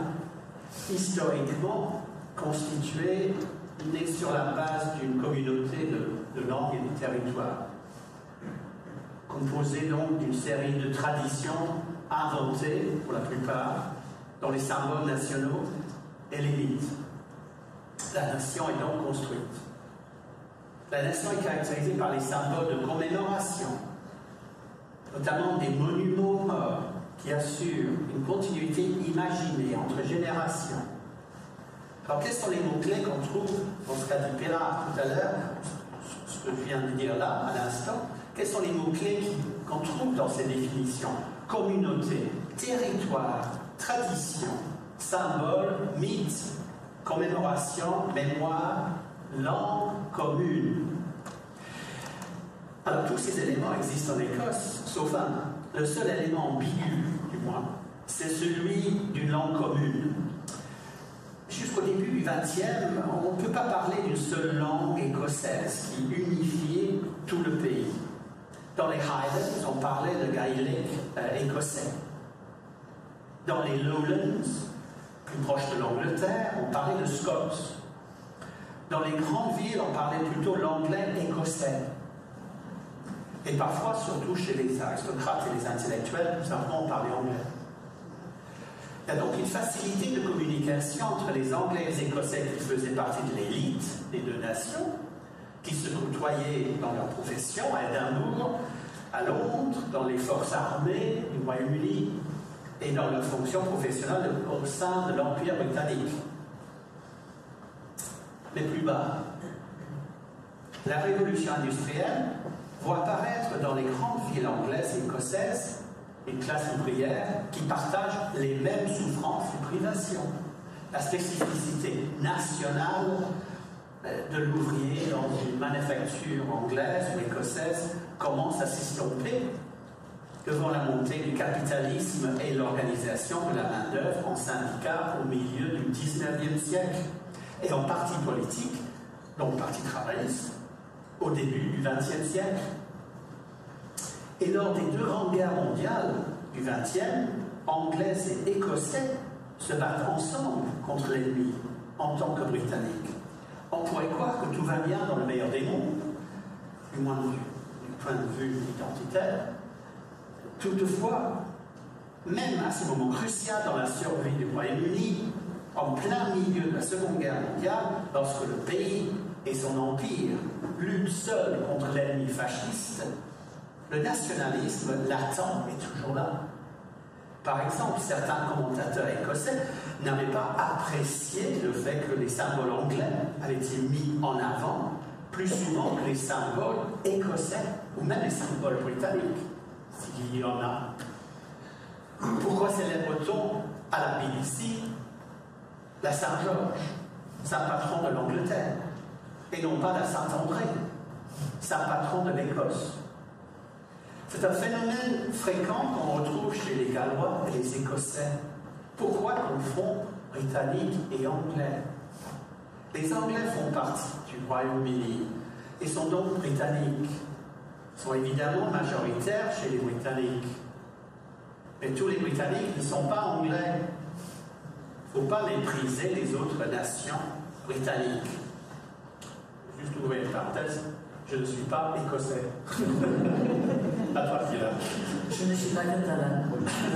historiquement constituée, née sur la base d'une communauté de de langue et de territoire, composé donc d'une série de traditions inventées, pour la plupart, dans les symboles nationaux et les mythes. La nation est donc construite. La nation est caractérisée par les symboles de commémoration, notamment des monuments morts qui assurent une continuité imaginée entre générations. Alors, quels sont les mots-clés qu'on trouve dans ce qu'a dit Pérard tout à l'heure, ce que je viens de dire là, à l'instant? Quels sont les mots-clés qu'on trouve dans ces définitions? Communauté, territoire, tradition, symbole, mythe, commémoration, mémoire, langue commune. Alors, tous ces éléments existent en Écosse, sauf un. Le seul élément ambigu, du moins, c'est celui d'une langue commune. Jusqu'au début du vingtième, on ne peut pas parler d'une seule langue écossaise qui unifiait tout le pays. Dans les Highlands, on parlait le gaélique euh, écossais. Dans les Lowlands, plus proche de l'Angleterre, on parlait le Scots. Dans les grandes villes, on parlait plutôt l'anglais écossais. Et parfois, surtout chez les aristocrates et les intellectuels, tout simplement, on parlait anglais. Il y a donc une facilité de communication entre les Anglais et les Écossais qui faisaient partie de l'élite des deux nations, qui se côtoyaient dans leur profession à Édimbourg, à Londres, dans les forces armées du Royaume-Uni et dans leurs fonctions professionnelles au sein de l'Empire britannique. Mais plus bas, la révolution industrielle voit apparaître dans les grandes villes anglaises et écossaises une classe ouvrière qui partage les mêmes souffrances et privations. La spécificité nationale de l'ouvrier dans une manufacture anglaise ou écossaise commence à s'estomper devant la montée du capitalisme et l'organisation de la main-d'œuvre en syndicats au milieu du dix-neuvième siècle et en parti politique, donc parti travailliste, au début du vingtième siècle. Et lors des deux grandes guerres mondiales du vingtième, Anglais et Écossais se battent ensemble contre l'ennemi en tant que Britanniques. On pourrait croire que tout va bien dans le meilleur des mondes, du moins du, du point de vue identitaire. Toutefois, même à ce moment crucial dans la survie du Royaume-Uni, en plein milieu de la Seconde Guerre mondiale, lorsque le pays et son empire luttent seuls contre l'ennemi fasciste, le nationalisme latent est toujours là. Par exemple, certains commentateurs écossais n'avaient pas apprécié le fait que les symboles anglais avaient été mis en avant plus souvent que les symboles écossais ou même les symboles britanniques, s'il y en a. Pourquoi célèbre-t-on à la B B C la Saint-Georges, saint patron de l'Angleterre, et non pas la Saint-André, saint patron de l'Écosse? C'est un phénomène fréquent qu'on retrouve chez les Gallois et les Écossais. Pourquoi confondre Britanniques et Anglais? Les Anglais font partie du Royaume-Uni et sont donc britanniques. Ils sont évidemment majoritaires chez les Britanniques. Mais tous les Britanniques ne sont pas Anglais. Il ne faut pas mépriser les autres nations britanniques. Juste ouvrir une parenthèse. Je ne suis pas écossais. À toi qui es là. Je ne suis pas catalane.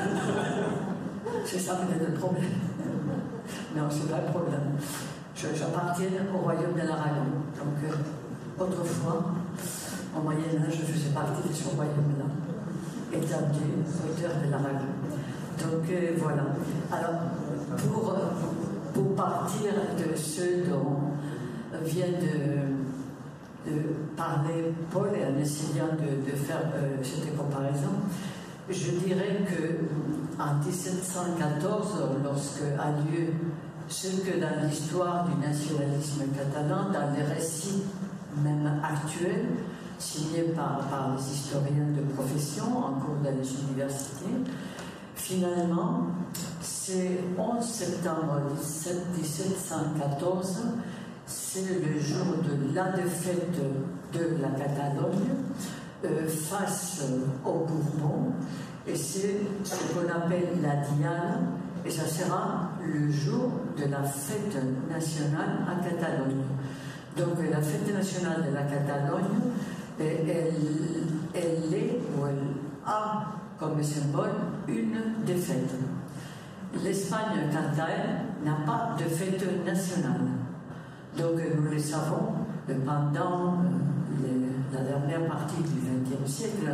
C'est ça peut-être le problème. Non, c'est pas le problème. J'appartiens au royaume de l'Aragon. Donc, euh, autrefois, au Moyen-Âge, je faisais partie de ce royaume-là, établi auteur de l'Aragon. Donc, euh, voilà. Alors, pour, pour partir de ce dont vient de. de parler Paul et en essayant de, de faire euh, cette comparaison, je dirais qu'en dix-sept cent quatorze, lorsque a lieu ce que dans l'histoire du nationalisme catalan, dans les récits même actuels, signés par, par les historiens de profession en cours dans les universités, finalement, c'est onze septembre dix-sept cent quatorze, c'est le jour de la défaite de la Catalogne euh, face aux Bourbons, et c'est ce qu'on appelle la Diane, et ça sera le jour de la fête nationale à Catalogne. Donc la fête nationale de la Catalogne, elle, elle est, ou elle a comme symbole une des fêtes. L'Espagne, quant à elle, n'a pas de fête nationale. Donc nous le savons, pendant les, la dernière partie du vingtième siècle,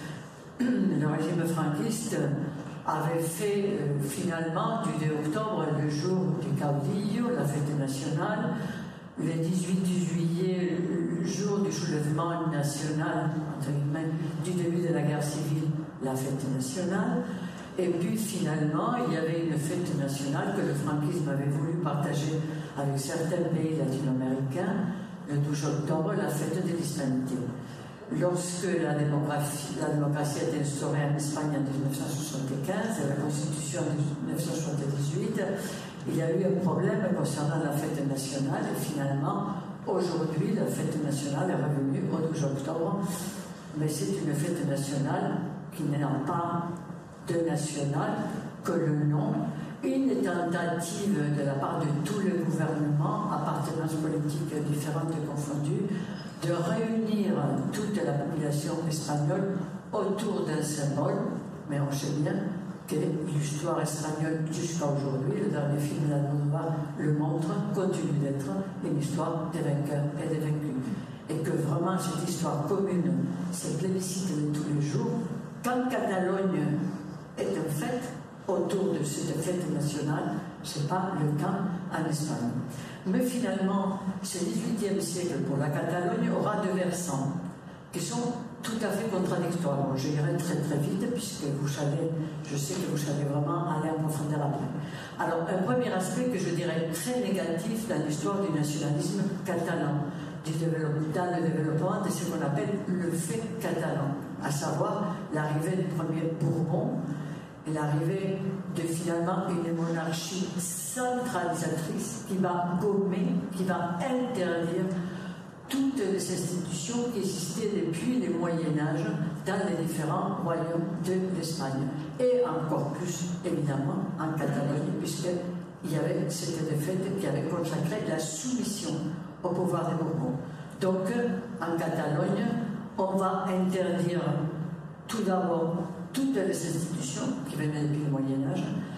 le régime franquiste avait fait euh, finalement du deux octobre le jour du caudillo, la fête nationale, le dix-huit juillet, le jour du soulèvement national, entre guillemets, du début de la guerre civile, la fête nationale. Et puis finalement, il y avait une fête nationale que le franquisme avait voulu partager avec certains pays latino-américains, le douze octobre, la fête de l'Hispanité. Lorsque la démocratie, la démocratie a été instaurée en Espagne en dix-neuf cent soixante-quinze, et la Constitution en dix-neuf cent soixante-dix-huit, il y a eu un problème concernant la fête nationale, et finalement, aujourd'hui, la fête nationale est revenue au douze octobre, mais c'est une fête nationale qui n'a pas de national que le nom, une tentative de la part de tous les gouvernements, appartenances politiques différentes et confondues, de réunir toute la population espagnole autour d'un symbole, mais on sait bien que l'histoire espagnole jusqu'à aujourd'hui, le dernier film d'Almodóvar le montre, continue d'être une histoire des vainqueurs et des vaincus. Et que vraiment cette histoire commune, ces plébiscites de tous les jours, quand Catalogne est en fête, autour de cette fête nationale, ce n'est pas le cas en Espagne. Mais finalement, ce dix-huitième siècle pour la Catalogne aura deux versants qui sont tout à fait contradictoires. Bon, je irai très très vite puisque vous savez, je sais que vous savez vraiment aller en profondeur après. Alors, un premier aspect que je dirais très négatif dans l'histoire du nationalisme catalan, du dans le développement de ce qu'on appelle le fait catalan, à savoir l'arrivée du premier Bourbon et l'arrivée de finalement une monarchie centralisatrice qui va gommer, qui va interdire toutes les institutions qui existaient depuis le Moyen-Âge dans les différents royaumes de l'Espagne. Et encore plus, évidemment, en Catalogne, puisqu'il y avait cette défaite qui avait consacré la soumission au pouvoir des Bourbons. Donc, en Catalogne, on va interdire tout d'abord toutes les institutions qui venaient depuis le Moyen-Âge.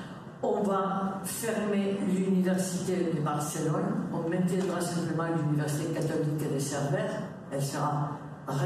On va fermer l'université de Barcelone, on maintiendra simplement l'université catholique de Cervera, elle sera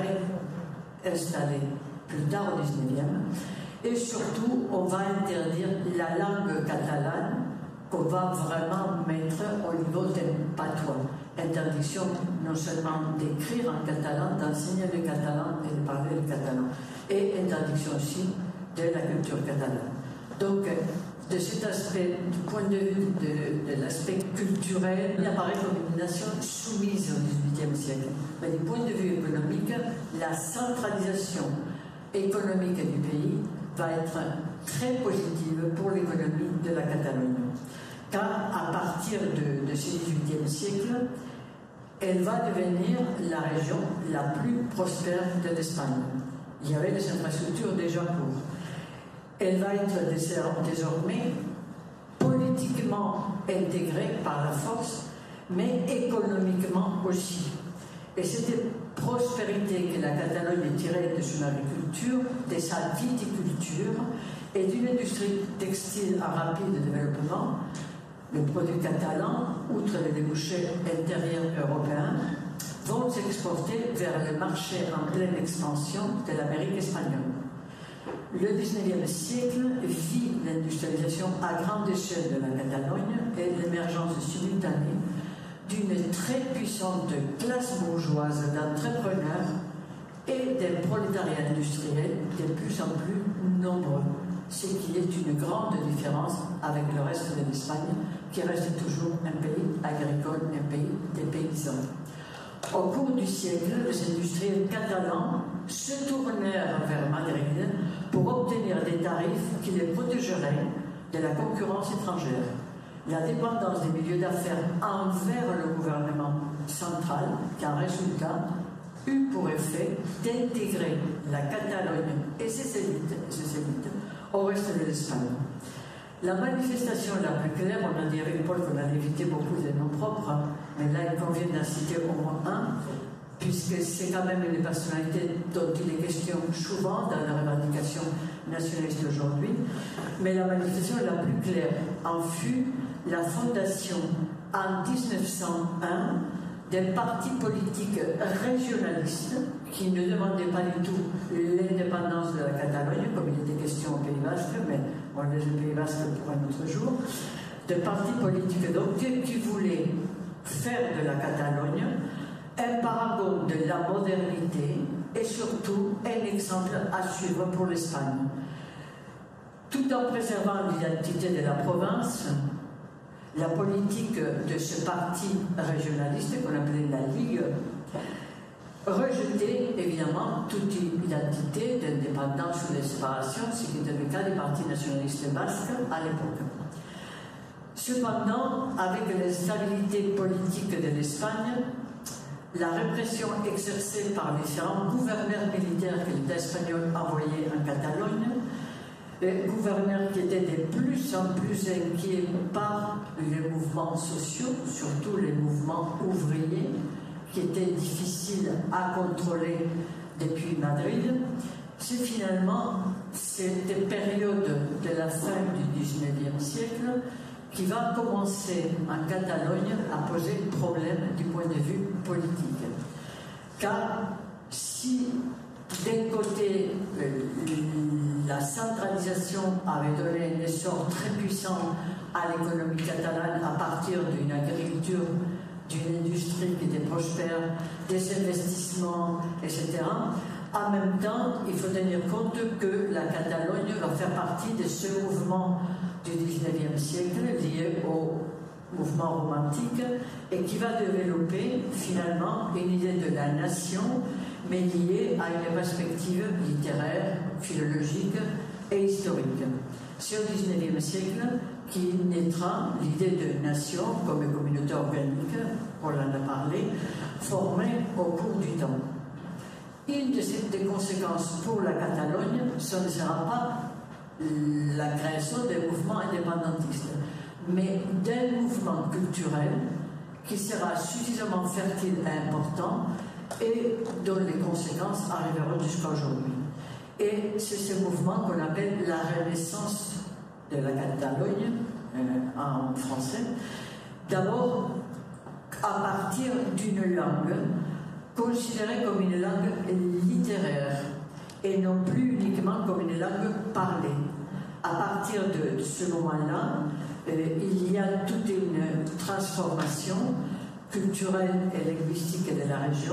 réinstallée plus tard au dix-neuvième, et surtout on va interdire la langue catalane qu'on va vraiment mettre au niveau des patois. Interdiction non seulement d'écrire en catalan, d'enseigner le catalan et de parler le catalan, et interdiction aussi de la culture catalane. Donc, de cet aspect, du point de vue de, de l'aspect culturel, il apparaît comme une nation soumise au dix-huitième siècle. Mais du point de vue économique, la centralisation économique du pays va être très positive pour l'économie de la Catalogne. Car à partir de, de ce dix-huitième siècle, elle va devenir la région la plus prospère de l'Espagne. Il y avait des infrastructures déjà pour. Elle va être désormais politiquement intégrée par la force, mais économiquement aussi. Et cette prospérité que la Catalogne tirait de son agriculture, de sa viticulture et d'une industrie textile à rapide développement, les produits catalans, outre les débouchés intérieurs européens, vont s'exporter vers le marché en pleine expansion de l'Amérique espagnole. Le dix-neuvième siècle vit l'industrialisation à grande échelle de la Catalogne et l'émergence simultanée d'une très puissante classe bourgeoise d'entrepreneurs et d'un prolétariat industriel de plus en plus nombreux, ce qui est une grande différence avec le reste de l'Espagne, qui reste toujours un pays agricole, un pays des paysans. Au cours du siècle, les industriels catalans se tournèrent vers Madrid pour obtenir des tarifs qui les protégeraient de la concurrence étrangère. La dépendance des milieux d'affaires envers le gouvernement central, qui en résultat eut pour effet d'intégrer la Catalogne et ses élites, et ses élites au reste de l'Espagne. La manifestation la plus claire, on a dit avec Paul qu'on allait éviter beaucoup de noms propres, mais là il convient d'en citer au moins un, puisque c'est quand même une personnalité dont il est question souvent dans la revendication nationaliste aujourd'hui. Mais la manifestation la plus claire en fut la fondation en mille neuf cent un d'un parti politique régionaliste qui ne demandait pas du tout l'indépendance de la Catalogne, comme il était question au Pays Basque, mais on laisse le Pays Basque pour un autre jour, d'un parti politique donc qui voulait faire de la Catalogne un paragon de la modernité et surtout un exemple à suivre pour l'Espagne. Tout en préservant l'identité de la province, la politique de ce parti régionaliste qu'on appelait la Ligue rejetait évidemment toute identité d'indépendance ou de séparation, ce qui était le cas des partis nationalistes basques à l'époque. Cependant, avec l'instabilité politique de l'Espagne, la répression exercée par les différents gouverneurs militaires que l'État espagnol envoyait en Catalogne, les gouverneurs qui étaient de plus en plus inquiets par les mouvements sociaux, surtout les mouvements ouvriers, qui étaient difficiles à contrôler depuis Madrid, c'est finalement cette période de la fin du dix-neuvième siècle qui va commencer en Catalogne à poser problème du point de vue politique. Car si d'un côté la centralisation avait donné un essor très puissant à l'économie catalane à partir d'une agriculture, d'une industrie qui était prospère, des investissements, et cetera, en même temps, il faut tenir compte que la Catalogne va faire partie de ce mouvement du dix-neuvième siècle lié au mouvement romantique et qui va développer finalement une idée de la nation, mais liée à une perspective littéraire, philologique et historique. C'est au dix-neuvième siècle qui naîtra l'idée de nation comme communauté organique, on en a parlé, formée au cours du temps. Une de ces des conséquences pour la Catalogne, ce ne sera pas la création des mouvements indépendantistes, mais d'un mouvement culturel qui sera suffisamment fertile et important et dont les conséquences arriveront jusqu'à aujourd'hui. Et c'est ce mouvement qu'on appelle la Renaissance de la Catalogne, euh, en français. D'abord, à partir d'une langue considérée comme une langue littéraire et non plus uniquement comme une langue parlée. À partir de ce moment-là, euh, il y a toute une transformation culturelle et linguistique de la région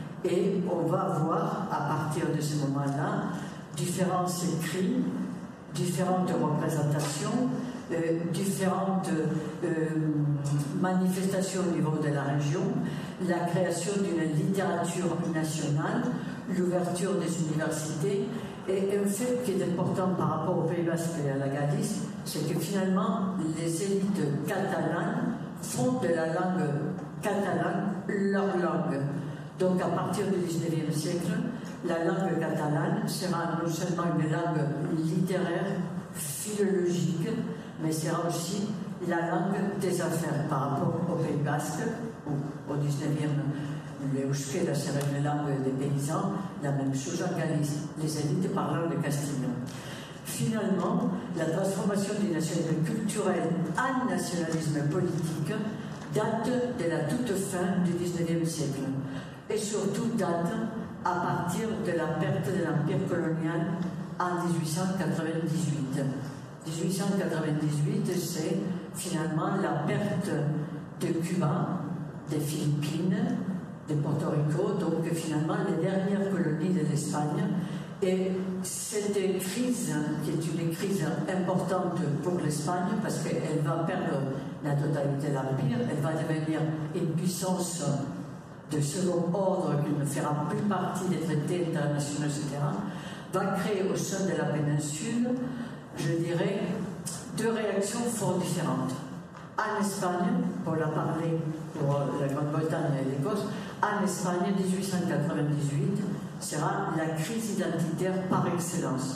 et on va voir à partir de ce moment-là différents écrits, différentes représentations, euh, différentes euh, manifestations au niveau de la région, la création d'une littérature nationale, l'ouverture des universités, et un fait qui est important par rapport au Pays Basque et à la Galice, c'est que finalement les élites catalanes font de la langue catalane leur langue. Donc à partir du dix-neuvième siècle, la langue catalane sera non seulement une langue littéraire, philologique, mais sera aussi la langue des affaires par rapport au Pays Basque, où au dix-neuvième, l'euskera sera une langue des paysans, la même chose en Galice, les élites parlant le castillan. Finalement, la transformation du nationalisme culturel en nationalisme politique date de la toute fin du dix-neuvième siècle et surtout date à partir de la perte de l'empire colonial en mille huit cent quatre-vingt-dix-huit. mille huit cent quatre-vingt-dix-huit, c'est finalement la perte de Cuba, des Philippines, de Porto Rico, donc finalement les dernières colonies de l'Espagne. Et cette crise, qui est une crise importante pour l'Espagne, parce qu'elle va perdre la totalité de l'empire, elle va devenir une puissance de second ordre qui ne fera plus partie des traités internationaux, et cetera, va créer au sein de la péninsule, je dirais, deux réactions fort différentes. En Espagne, pour la parler pour la Grande-Bretagne et l'Écosse, en Espagne, mille huit cent quatre-vingt-dix-huit sera la crise identitaire par excellence.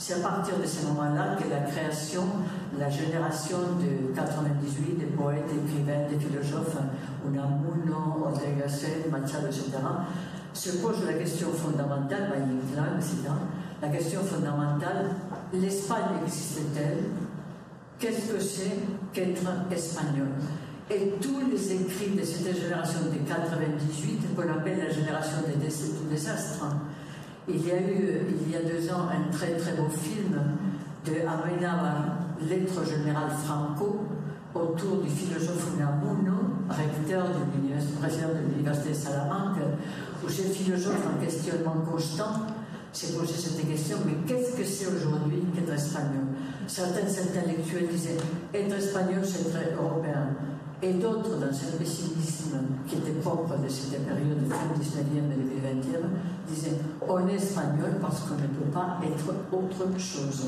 c'est à partir de ce moment-là que la création, la génération de quatre-vingt-dix-huit, des poètes, des écrivains, des philosophes, Unamuno, Ortega Gasset, Machado, et cetera, se pose la question fondamentale, Valle-Inclán, et cetera. La question fondamentale, l'Espagne existe-t-elle? Qu'est-ce que c'est qu'être espagnol? Et tous les écrits de cette génération de quatre-vingt-dix-huit, qu'on appelle la génération des désastres, il y a eu, il y a deux ans, un très très beau film de Amenábar, Lettre générale Franco, autour du philosophe Unamuno, recteur de président de l'université de Salamanque, où ce philosophe en questionnement constant s'est posé cette question, mais qu'est-ce que c'est aujourd'hui qu'être espagnol? Certains intellectuels disaient, être espagnol c'est être européen. Et d'autres, dans un pessimisme qui était propre de cette période de fin dix-neuvième et début vingtième, disaient, on est espagnol parce qu'on ne peut pas être autre chose.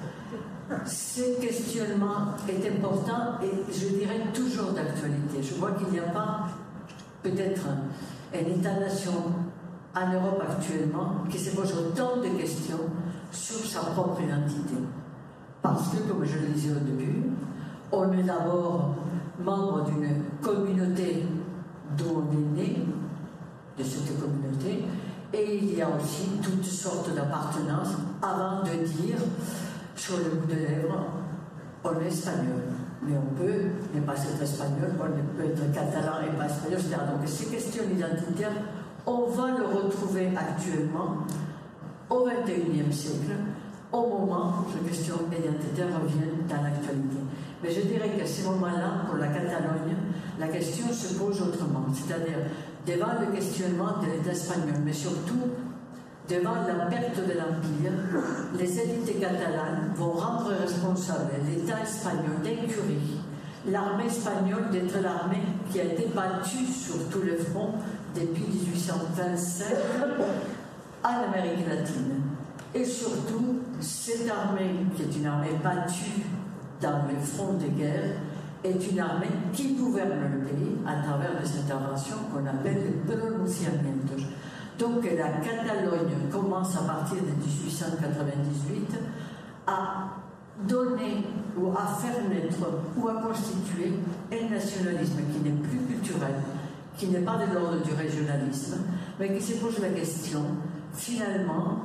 Ce questionnement est important et je dirais toujours d'actualité. Je vois qu'il n'y a pas peut-être un État-nation en Europe actuellement qui se pose autant de questions sur sa propre identité. Parce que, comme je le disais au début, on est d'abord membre d'une communauté d'où on est né, de cette communauté, et il y a aussi toutes sortes d'appartenances avant de dire sur le bout de lèvres, on est espagnol. Mais on peut ne pas être espagnol, on peut être catalan et pas espagnol, et cetera. Donc ces questions identitaires, on va le retrouver actuellement au vingt et unième siècle, au moment où ces questions identitaires reviennent dans l'actualité. Mais je dirais qu'à ce moment-là, pour la Catalogne, la question se pose autrement, c'est-à-dire devant le questionnement de l'État espagnol, mais surtout devant la perte de l'Empire, les élites catalanes vont rendre responsable l'État espagnol d'incurie, l'armée espagnole d'être l'armée qui a été battue sur tous les fronts depuis mille huit cent vingt-cinq en Amérique latine. Et surtout, cette armée, qui est une armée battue dans les fronts de guerre, est une armée qui gouverne le pays à travers des interventions qu'on appelle les pronunciamientos. Donc la Catalogne commence à partir de mille huit cent quatre-vingt-dix-huit à donner ou à faire naître ou à constituer un nationalisme qui n'est plus culturel, qui n'est pas de l'ordre du régionalisme, mais qui se pose la question, finalement,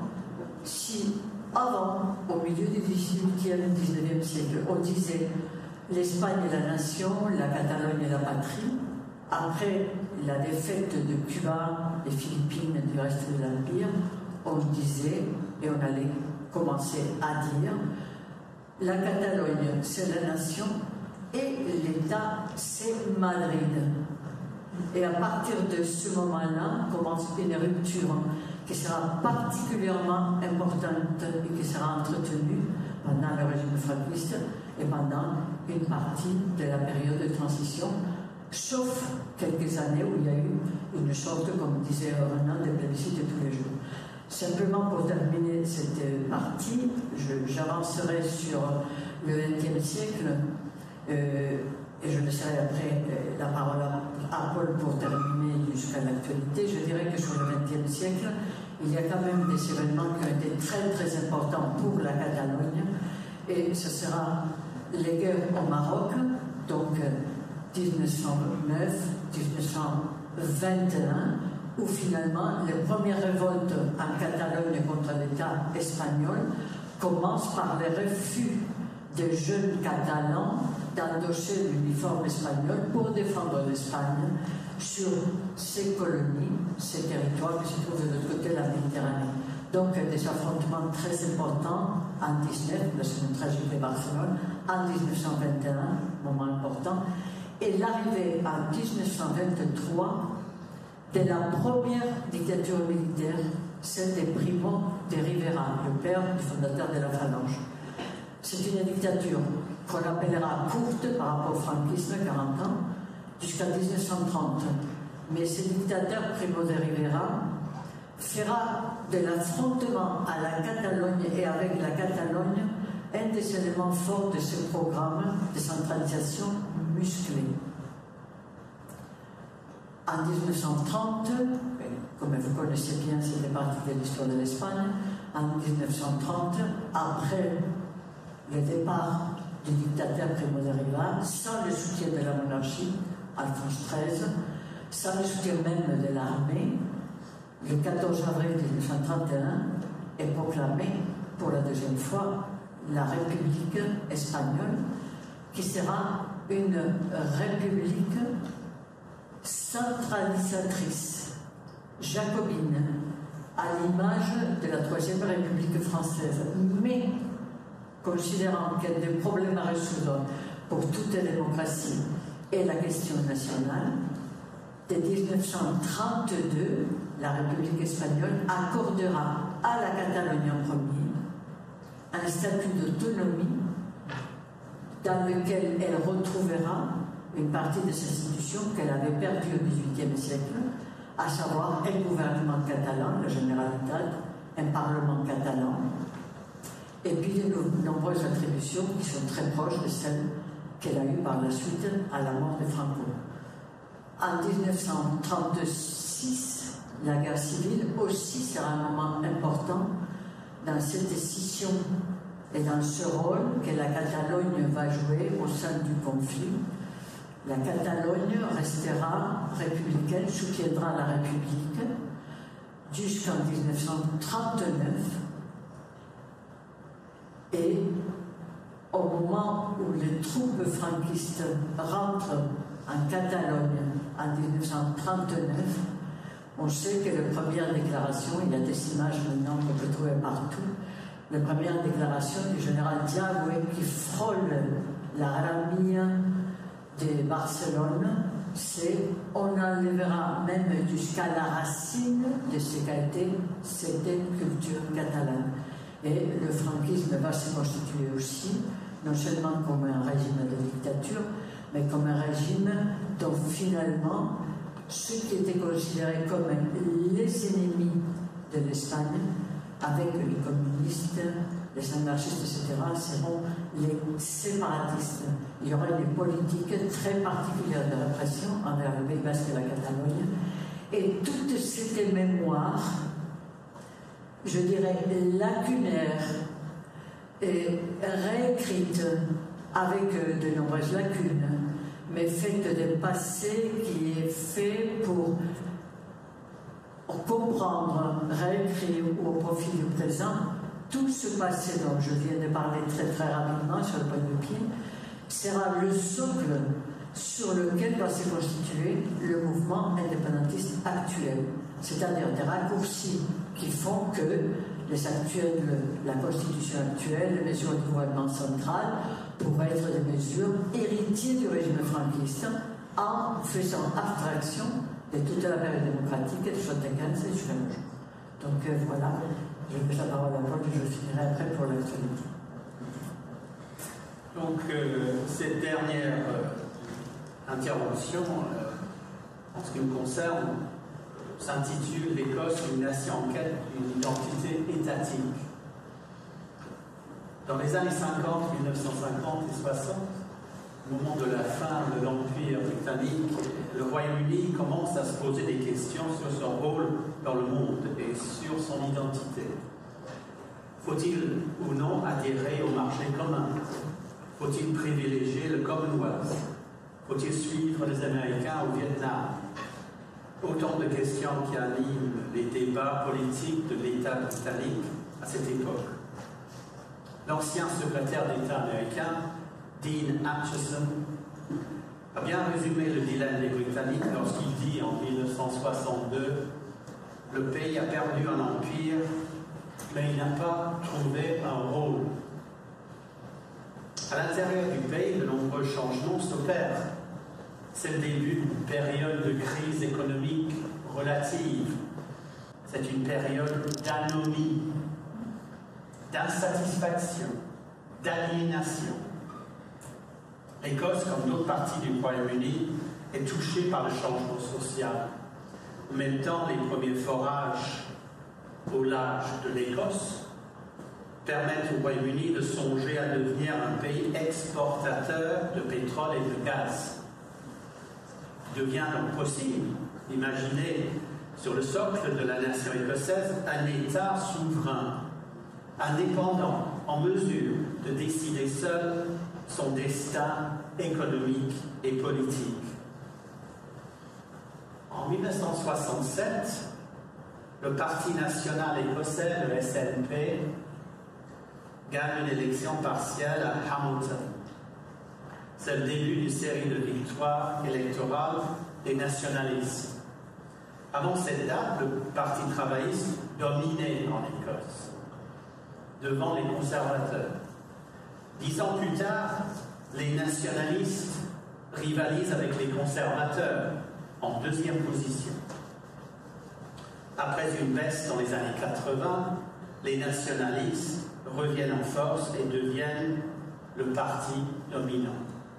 si avant, au milieu du dix-huitième, dix-neuvième siècle, on disait l'Espagne est la nation, la Catalogne est la patrie, après la défaite de Cuba, des Philippines et du reste de l'Empire, on disait, et on allait commencer à dire, la Catalogne c'est la nation et l'État c'est Madrid. Et à partir de ce moment-là commence une rupture qui sera particulièrement importante et qui sera entretenue pendant le régime franquiste et pendant une partie de la période de transition, sauf quelques années où il y a eu une sorte, comme disait Renan, de plébiscite de tous les jours. Simplement pour terminer cette partie, j'avancerai sur le vingtième siècle euh, et je laisserai après euh, la parole à, à Paul pour terminer jusqu'à l'actualité. Je dirais que sur le vingtième siècle, il y a quand même des événements qui ont été très très importants pour la Catalogne et ce sera les guerres au Maroc, donc mille neuf cent neuf mille neuf cent vingt et un, où finalement les premières révoltes en Catalogne contre l'État espagnol commencent par le refus des jeunes catalans d'endosser l'uniforme espagnol pour défendre l'Espagne sur ses colonies, ses territoires qui se trouvent de l'autre côté de la Méditerranée. Donc des affrontements très importants en dix-neuf, la semaine tragique de Barcelone, en mille neuf cent vingt et un, moment important, et l'arrivée en mille neuf cent vingt-trois de la première dictature militaire, celle de Primo de Rivera, le père du fondateur de la Phalange. C'est une dictature qu'on appellera courte par rapport au franquisme, quarante ans, jusqu'à mille neuf cent trente. Mais ce dictateur, Primo de Rivera, fera de l'affrontement à la Catalogne et avec la Catalogne un des éléments forts de ce programme de centralisation musclée. En mille neuf cent trente, comme vous connaissez bien, c'était partie de l'histoire de l'Espagne, en mille neuf cent trente, après le départ du dictateur Primo de Rivera, sans le soutien de la monarchie, Alphonse treize, sans le soutien même de l'armée, le quatorze avril mille neuf cent trente et un est proclamée pour la deuxième fois la République espagnole, qui sera une république centralisatrice, jacobine, à l'image de la Troisième République française, mais considérant qu'il y a des problèmes à résoudre pour toute démocratie et la question nationale, dès mille neuf cent trente-deux, la République espagnole accordera à la Catalogne en premier un statut d'autonomie dans lequel elle retrouvera une partie de ses institutions qu'elle avait perdues au dix-huitième siècle, à savoir un gouvernement catalan, la Generalitat, un parlement catalan, et puis de nombreuses attributions qui sont très proches de celles qu'elle a eues par la suite à la mort de Franco. En mille neuf cent trente-six, la guerre civile aussi sera un moment important dans cette scission et dans ce rôle que la Catalogne va jouer au sein du conflit. La Catalogne restera républicaine, soutiendra la République jusqu'en mille neuf cent trente-neuf, et au moment où les troupes franquistes rentrent en Catalogne en mille neuf cent trente-neuf, on sait que la première déclaration, il y a des images maintenant qu'on peut trouver partout, la première déclaration du général Diagué qui frôle la Ramilla de Barcelone, c'est « on enlèvera même jusqu'à la racine de ce qu'a été cette culture catalane ». Et le franquisme va se constituer aussi, non seulement comme un régime de dictature, mais comme un régime dont finalement ceux qui étaient considérés comme les ennemis de l'Espagne, avec les communistes, les anarchistes, et cetera, seront les séparatistes. Il y aura une politique très particulière de répression envers le Pays Basque et la Catalogne. Et toute cette mémoire, je dirais lacunaire, et réécrite avec de nombreuses lacunes, mais faite d'un passé qui est fait pour comprendre, réécrire au profit du présent tout ce passé dont je viens de parler très très rapidement sur le point de pied, sera le socle sur lequel va se constituer le mouvement indépendantiste actuel, c'est-à-dire des raccourcis qui font que les actuels, la constitution actuelle, les mesures du gouvernement central pourraient être des mesures héritières du régime franquiste en faisant abstraction de toute la période démocratique de soixante-quinze et jusqu'à nos jours. Donc euh, voilà, je vais la parole à Paul et je finirai après pour l'actualité. Donc euh, cette dernière euh, intervention, euh, en ce qui me concerne, s'intitule « L'Écosse, une nation en quête d'une identité étatique ». Dans les années cinquante, mille neuf cent cinquante et soixante, au moment de la fin de l'Empire britannique, le Royaume-Uni commence à se poser des questions sur son rôle dans le monde et sur son identité. Faut-il ou non adhérer au marché commun? Faut-il privilégier le Commonwealth? Faut-il suivre les Américains au Vietnam? Autant de questions qui animent les débats politiques de l'État britannique à cette époque. L'ancien secrétaire d'État américain, Dean Acheson, a bien résumé le dilemme des Britanniques lorsqu'il dit en mille neuf cent soixante-deux « Le pays a perdu un empire, mais il n'a pas trouvé un rôle. » À l'intérieur du pays, de nombreux changements s'opèrent. C'est le début d'une période de crise économique relative. C'est une période d'anomie, d'insatisfaction, d'aliénation. L'Écosse, comme d'autres parties du Royaume-Uni, est touchée par le changement social. En même temps, les premiers forages au large de l'Écosse permettent au Royaume-Uni de songer à devenir un pays exportateur de pétrole et de gaz. Il devient donc possible d'imaginer sur le socle de la nation écossaise un État souverain indépendant, en mesure de décider seul son destin économique et politique. En mille neuf cent soixante-sept, le Parti national écossais, le S N P, gagne une élection partielle à Hamilton. C'est le début d'une série de victoires électorales des nationalistes. Avant cette date, le Parti travailliste dominait en Écosse, devant les conservateurs. Dix ans plus tard, les nationalistes rivalisent avec les conservateurs en deuxième position. Après une baisse dans les années quatre-vingts, les nationalistes reviennent en force et deviennent le parti dominant.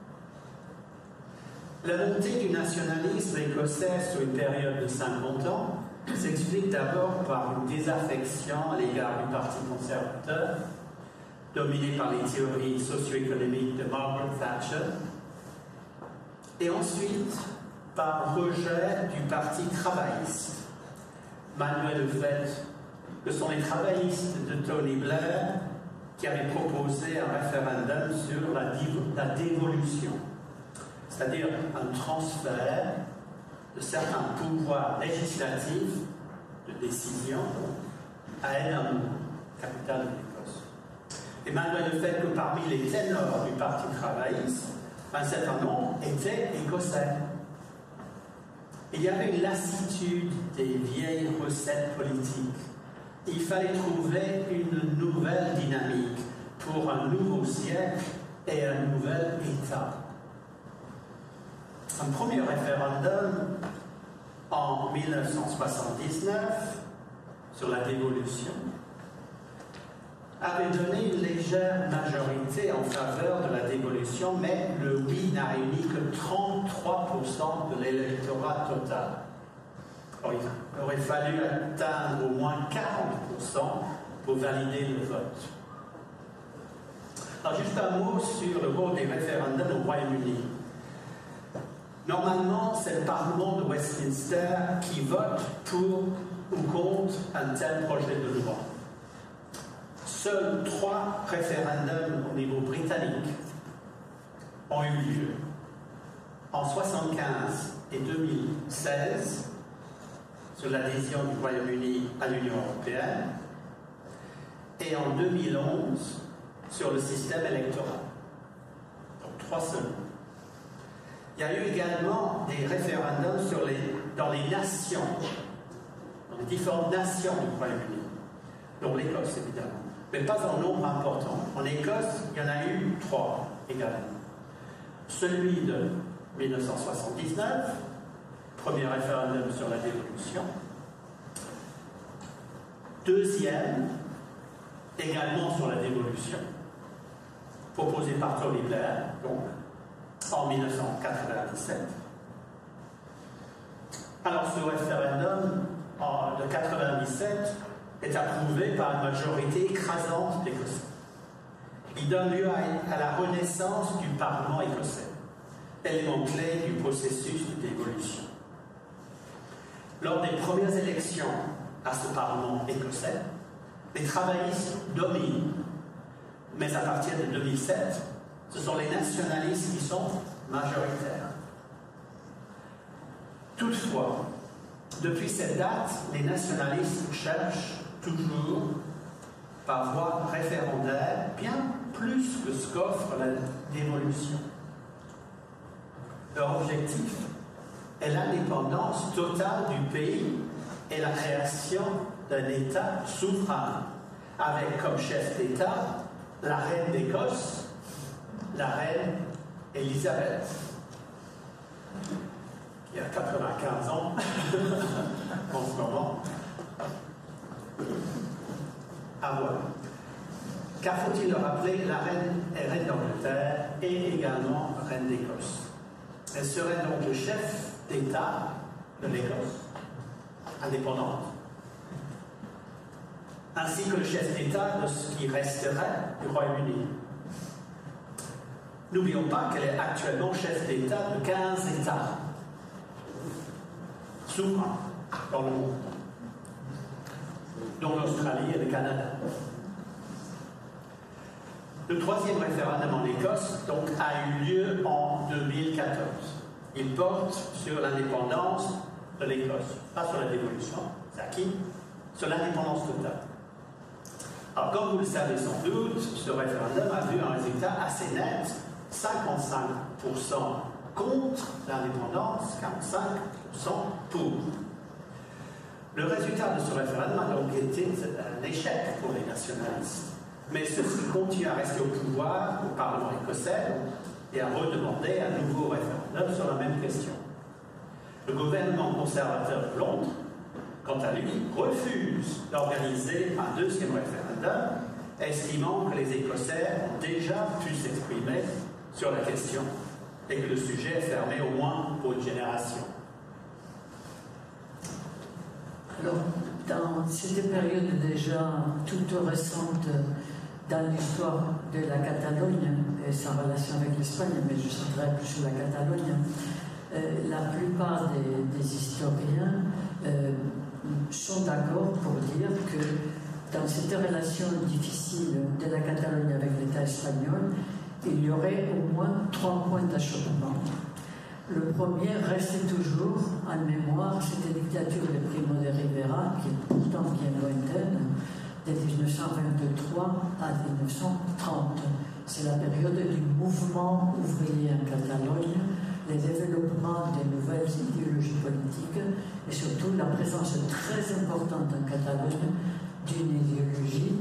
La montée du nationalisme écossais sur une période de cinquante ans s'explique d'abord par une désaffection à l'égard du Parti conservateur, dominé par les théories socio-économiques de Margaret Thatcher, et ensuite par rejet du Parti travailliste, malgré le fait que ce sont les travaillistes de Tony Blair qui avaient proposé un référendum sur la, la dévolution, c'est-à-dire un transfert de certains pouvoirs législatifs de décision à Edinburgh, capitale de l'Écosse. Et malgré le fait que parmi les ténors du Parti travailliste, un certain nombre étaient écossais. Il y avait une lassitude des vieilles recettes politiques. Il fallait trouver une nouvelle dynamique pour un nouveau siècle et un nouvel État. Un premier référendum en mille neuf cent soixante-dix-neuf sur la dévolution avait donné une légère majorité en faveur de la dévolution, mais le oui n'a réuni que trente-trois pour cent de l'électorat total. Alors, il aurait fallu atteindre au moins quarante pour cent pour valider le vote. Alors, juste un mot sur le rôle des référendums au Royaume-Uni. Normalement, c'est le Parlement de Westminster qui vote pour ou contre un tel projet de loi. Seuls trois référendums au niveau britannique ont eu lieu en mille neuf cent soixante-quinze et deux mille seize sur l'adhésion du Royaume-Uni à l'Union européenne et en deux mille onze sur le système électoral. Donc trois seuls. Il y a eu également des référendums sur les, dans les nations, dans les différentes nations du Royaume-Uni, dont l'Écosse évidemment, mais pas en nombre important. En Écosse, il y en a eu trois également. Celui de mille neuf cent soixante-dix-neuf, premier référendum sur la dévolution. Deuxième, également sur la dévolution, proposé par Tony Blair, donc en mille neuf cent quatre-vingt-dix-sept. Alors ce référendum en, de mille neuf cent quatre-vingt-dix-sept est approuvé par une majorité écrasante d'Écossais. Il donne lieu à, à la renaissance du Parlement écossais, élément clé du processus de dévolution. Lors des premières élections à ce Parlement écossais, les travaillistes dominent, mais à partir de deux mille sept, ce sont les nationalistes qui sont majoritaires. Toutefois, depuis cette date, les nationalistes cherchent toujours, par voie référendaire, bien plus que ce qu'offre la dévolution. Leur objectif est l'indépendance totale du pays et la création d'un État souverain, avec comme chef d'État la reine d'Écosse, la reine Élisabeth, qui a quatre-vingt-quinze ans en ce moment. À voir. Car faut-il le rappeler, la reine est reine d'Angleterre et également reine d'Écosse. Elle serait donc le chef d'État de l'Écosse, indépendante, ainsi que le chef d'État de ce qui resterait du Royaume-Uni. N'oublions pas qu'elle est actuellement chef d'État de quinze États souverains dans le monde, dont l'Australie et le Canada. Le troisième référendum en Écosse donc, a eu lieu en deux mille quatorze. Il porte sur l'indépendance de l'Écosse, pas sur la dévolution, c'est acquis, sur l'indépendance totale. Alors, comme vous le savez sans doute, ce référendum a vu un résultat assez net, cinquante-cinq pour cent contre l'indépendance, quarante-cinq pour cent pour. Le résultat de ce référendum a donc été un échec pour les nationalistes. Mais ceux-ci continuent à rester au pouvoir, au Parlement écossais, et à redemander un nouveau référendum sur la même question. Le gouvernement conservateur de Londres, quant à lui, refuse d'organiser un deuxième référendum, estimant que les Écossais ont déjà pu s'exprimer sur la question et que le sujet est fermé au moins pour une génération. Alors, dans cette période déjà toute récente dans l'histoire de la Catalogne et sa relation avec l'Espagne, mais je centrerai plus sur la Catalogne, euh, la plupart des, des historiens euh, sont d'accord pour dire que dans cette relation difficile de la Catalogne avec l'État espagnol, il y aurait au moins trois points d'achoppement. Le premier reste toujours en mémoire, cette dictature de Primo de Rivera, qui est pourtant bien lointaine, de mille neuf cent vingt-trois à mille neuf cent trente. C'est la période du mouvement ouvrier en Catalogne, le développement des nouvelles idéologies politiques et surtout la présence très importante en Catalogne d'une idéologie,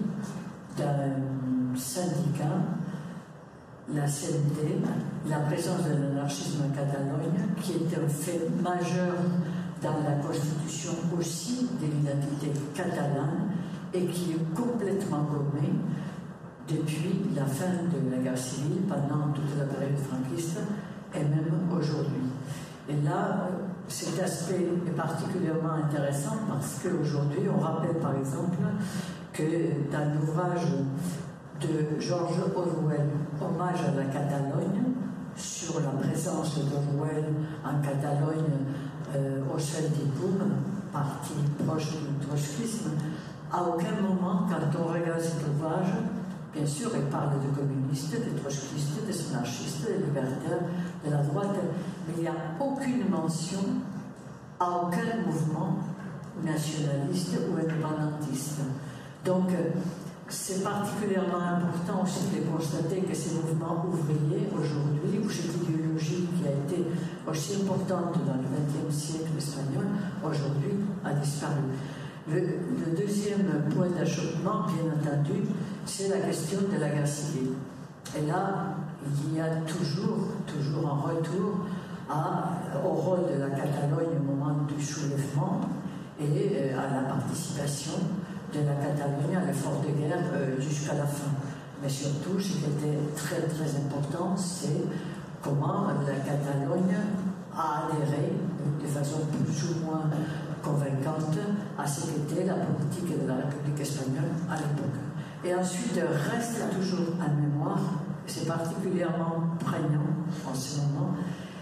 d'un syndicat, la C N T, la présence de l'anarchisme en Catalogne, qui est un fait majeur dans la constitution aussi de l'identité catalane et qui est complètement gommé depuis la fin de la guerre civile, pendant toute la période franquiste et même aujourd'hui. Et là, cet aspect est particulièrement intéressant parce qu'aujourd'hui, on rappelle par exemple que dans l'ouvrage de George Orwell, Hommage à la Catalogne, sur la présence d'Orwell en Catalogne euh, au sein du P O M, parti proche du trotskisme, à aucun moment, quand on regarde cet ouvrage, bien sûr, il parle de communistes, de trotskistes, des anarchistes, des libertaires, de la droite, mais il n'y a aucune mention à aucun mouvement nationaliste ou indépendantiste. Donc, c'est particulièrement important aussi de constater que ces mouvements ouvriers aujourd'hui, ou cette idéologie qui a été aussi importante dans le vingtième siècle espagnol, aujourd'hui a disparu. Le, le deuxième point d'achoppement, bien entendu, c'est la question de la guerre civile. Et là, il y a toujours, toujours un retour à, au rôle de la Catalogne au moment du soulèvement et à la participation de la Catalogne à l'effort de guerre euh, jusqu'à la fin. Mais surtout, ce qui était très très important, c'est comment la Catalogne a adhéré de façon plus ou moins convaincante à ce qu'était la politique de la République espagnole à l'époque. Et ensuite, reste toujours en mémoire, c'est particulièrement prégnant en ce moment,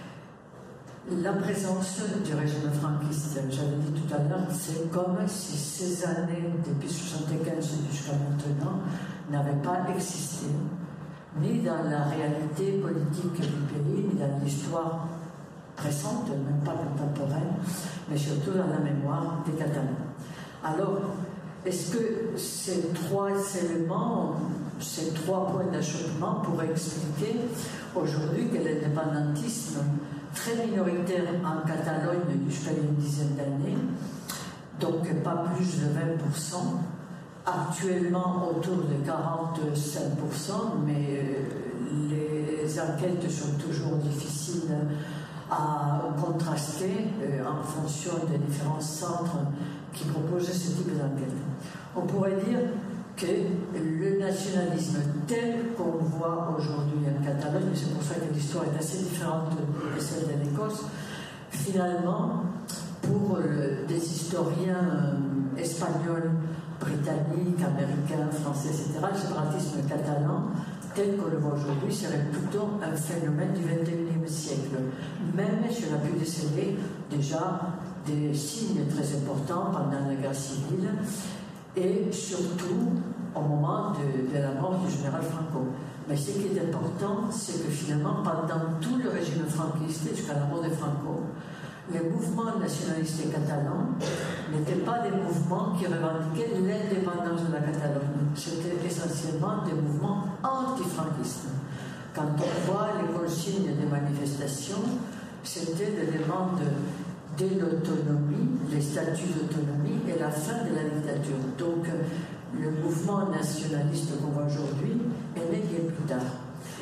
la présence du régime franquiste. J'avais dit tout à l'heure, c'est comme si ces années, depuis mille neuf cent soixante-quinze jusqu'à maintenant, n'avaient pas existé, ni dans la réalité politique du pays, ni dans l'histoire récente, même pas contemporaine, mais surtout dans la mémoire des Catalans. Alors, est-ce que ces trois éléments, ces trois points d'achoppement pourraient expliquer aujourd'hui que l'indépendantisme très minoritaire en Catalogne jusqu'à une dizaine d'années, donc pas plus de vingt pour cent, actuellement autour de quarante-cinq pour cent, mais les enquêtes sont toujours difficiles à contraster euh, en fonction des différents centres qui proposent ce type d'enquête. On pourrait dire que le nationalisme tel qu'on le voit aujourd'hui en Catalogne, et c'est pour ça que l'histoire est assez différente de celle de l'Écosse, finalement, pour euh, des historiens euh, espagnols, britanniques, américains, français, et cetera, le séparatisme catalan, tel qu'on le voit aujourd'hui, serait plutôt un phénomène du vingt et unième siècle. Même si on a pu déceler déjà des signes très importants pendant la guerre civile, et surtout au moment de, de la mort du général Franco. Mais ce qui est important, c'est que finalement, pendant tout le régime franquiste, jusqu'à la mort de Franco, les mouvements nationalistes catalans n'étaient pas des mouvements qui revendiquaient l'indépendance de la Catalogne. C'était essentiellement des mouvements anti-franquistes. Quand on voit les consignes des manifestations, c'était des demandes de l'autonomie, les statuts d'autonomie et la fin de la dictature. Donc, le mouvement nationaliste qu'on voit aujourd'hui est né bien plus tard.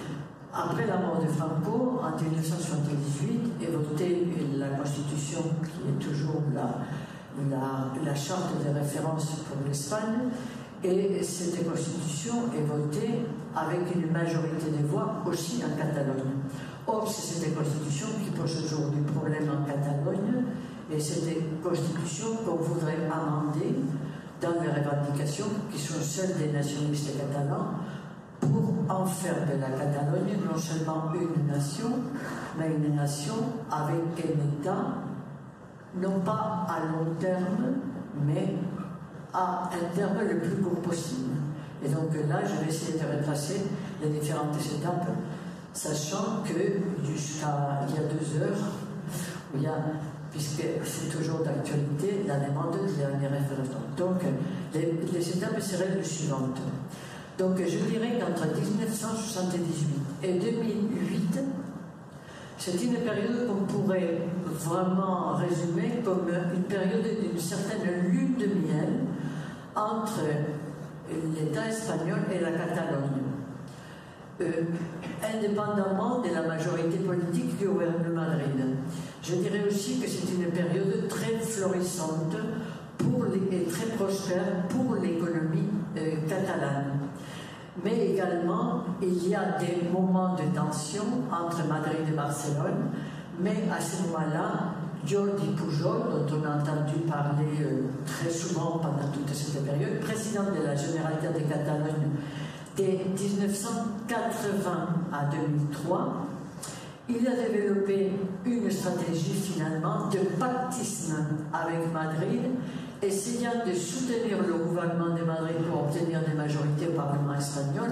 Après la mort de Franco, en mille neuf cent soixante-dix-huit, est votée la Constitution, qui est toujours la, la, la charte de référence pour l'Espagne, et cette Constitution est votée avec une majorité des voix aussi en Catalogne. Or, c'est cette Constitution qui pose aujourd'hui problème en Catalogne, et c'est des constitutions qu'on voudrait amender dans les revendications qui sont celles des nationalistes catalans, pour en faire de la Catalogne non seulement une nation, mais une nation avec un État, non pas à long terme, mais à un terme le plus court possible. Et donc là, je vais essayer de retracer les différentes étapes, sachant que jusqu'à il y a deux heures, il y a, puisque c'est toujours d'actualité, la demande du dernier référendum. Donc, les, les étapes seraient les suivantes. Donc, je dirais qu'entre mille neuf cent soixante-dix-huit et deux mille huit, c'est une période qu'on pourrait vraiment résumer comme une période d'une certaine lune de miel entre l'État espagnol et la Catalogne. Euh, indépendamment de la majorité politique qui gouverne Madrid. Je dirais aussi que c'est une période très florissante pour les, et très prospère pour l'économie euh, catalane. Mais également, il y a des moments de tension entre Madrid et Barcelone, mais à ce moment-là, Jordi Pujol, dont on a entendu parler euh, très souvent pendant toute cette période, président de la Généralitat de Catalogne de mille neuf cent quatre-vingts à deux mille trois, il a développé une stratégie finalement de pactisme avec Madrid, essayant de soutenir le gouvernement de Madrid pour obtenir des majorités au Parlement espagnol,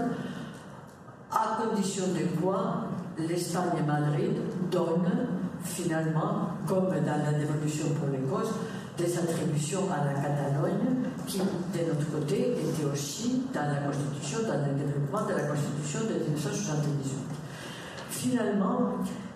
à condition de quoi l'Espagne et Madrid donnent finalement, comme dans la dévolution pour les causes, des attributions à la Catalogne qui, de notre côté, étaient aussi dans la Constitution, dans le développement de la Constitution de mille neuf cent soixante-dix-huit. Finalement,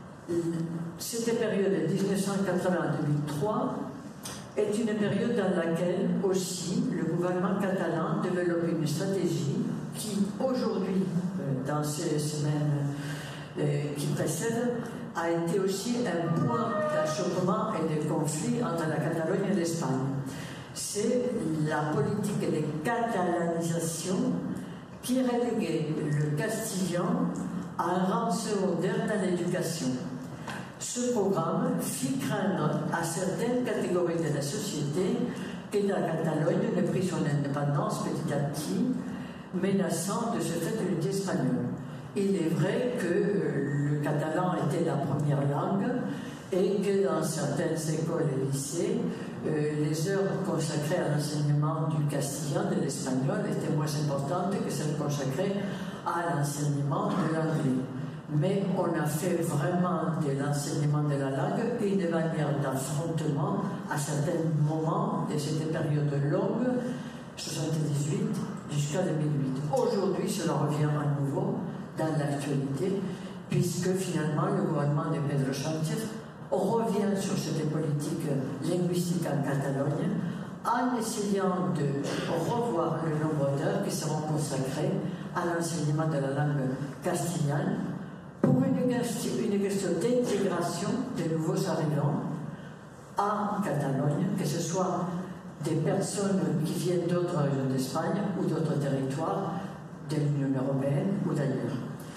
cette période de mille neuf cent quatre-vingts à deux mille trois est une période dans laquelle aussi le gouvernement catalan développe une stratégie qui, aujourd'hui, dans ces semaines qui précèdent, a été aussi un point d'achoppement et de conflit entre la Catalogne et l'Espagne. C'est la politique de catalanisation qui reléguait le castillan à un rang secondaire dans l'éducation. Ce programme fit craindre à certaines catégories de la société que la Catalogne ne prit son indépendance petit à petit, menaçant de ce fait l'unité espagnole. Il est vrai que le catalan était la première langue et que dans certaines écoles et lycées, euh, les heures consacrées à l'enseignement du castillan, de l'espagnol, étaient moins importantes que celles consacrées à l'enseignement de l'anglais. Mais on a fait vraiment de l'enseignement de la langue une manière d'affrontement à certains moments de cette période longue, soixante-dix-huit jusqu'à deux mille huit. Aujourd'hui, cela revient à nouveau dans l'actualité, puisque finalement le gouvernement de Pedro Sánchez revient sur cette politique linguistique en Catalogne en essayant de revoir le nombre d'heures qui seront consacrées à l'enseignement de la langue castillane pour une question, une question d'intégration des nouveaux arrivants en Catalogne, que ce soit des personnes qui viennent d'autres régions d'Espagne ou d'autres territoires de l'Union européenne ou d'ailleurs.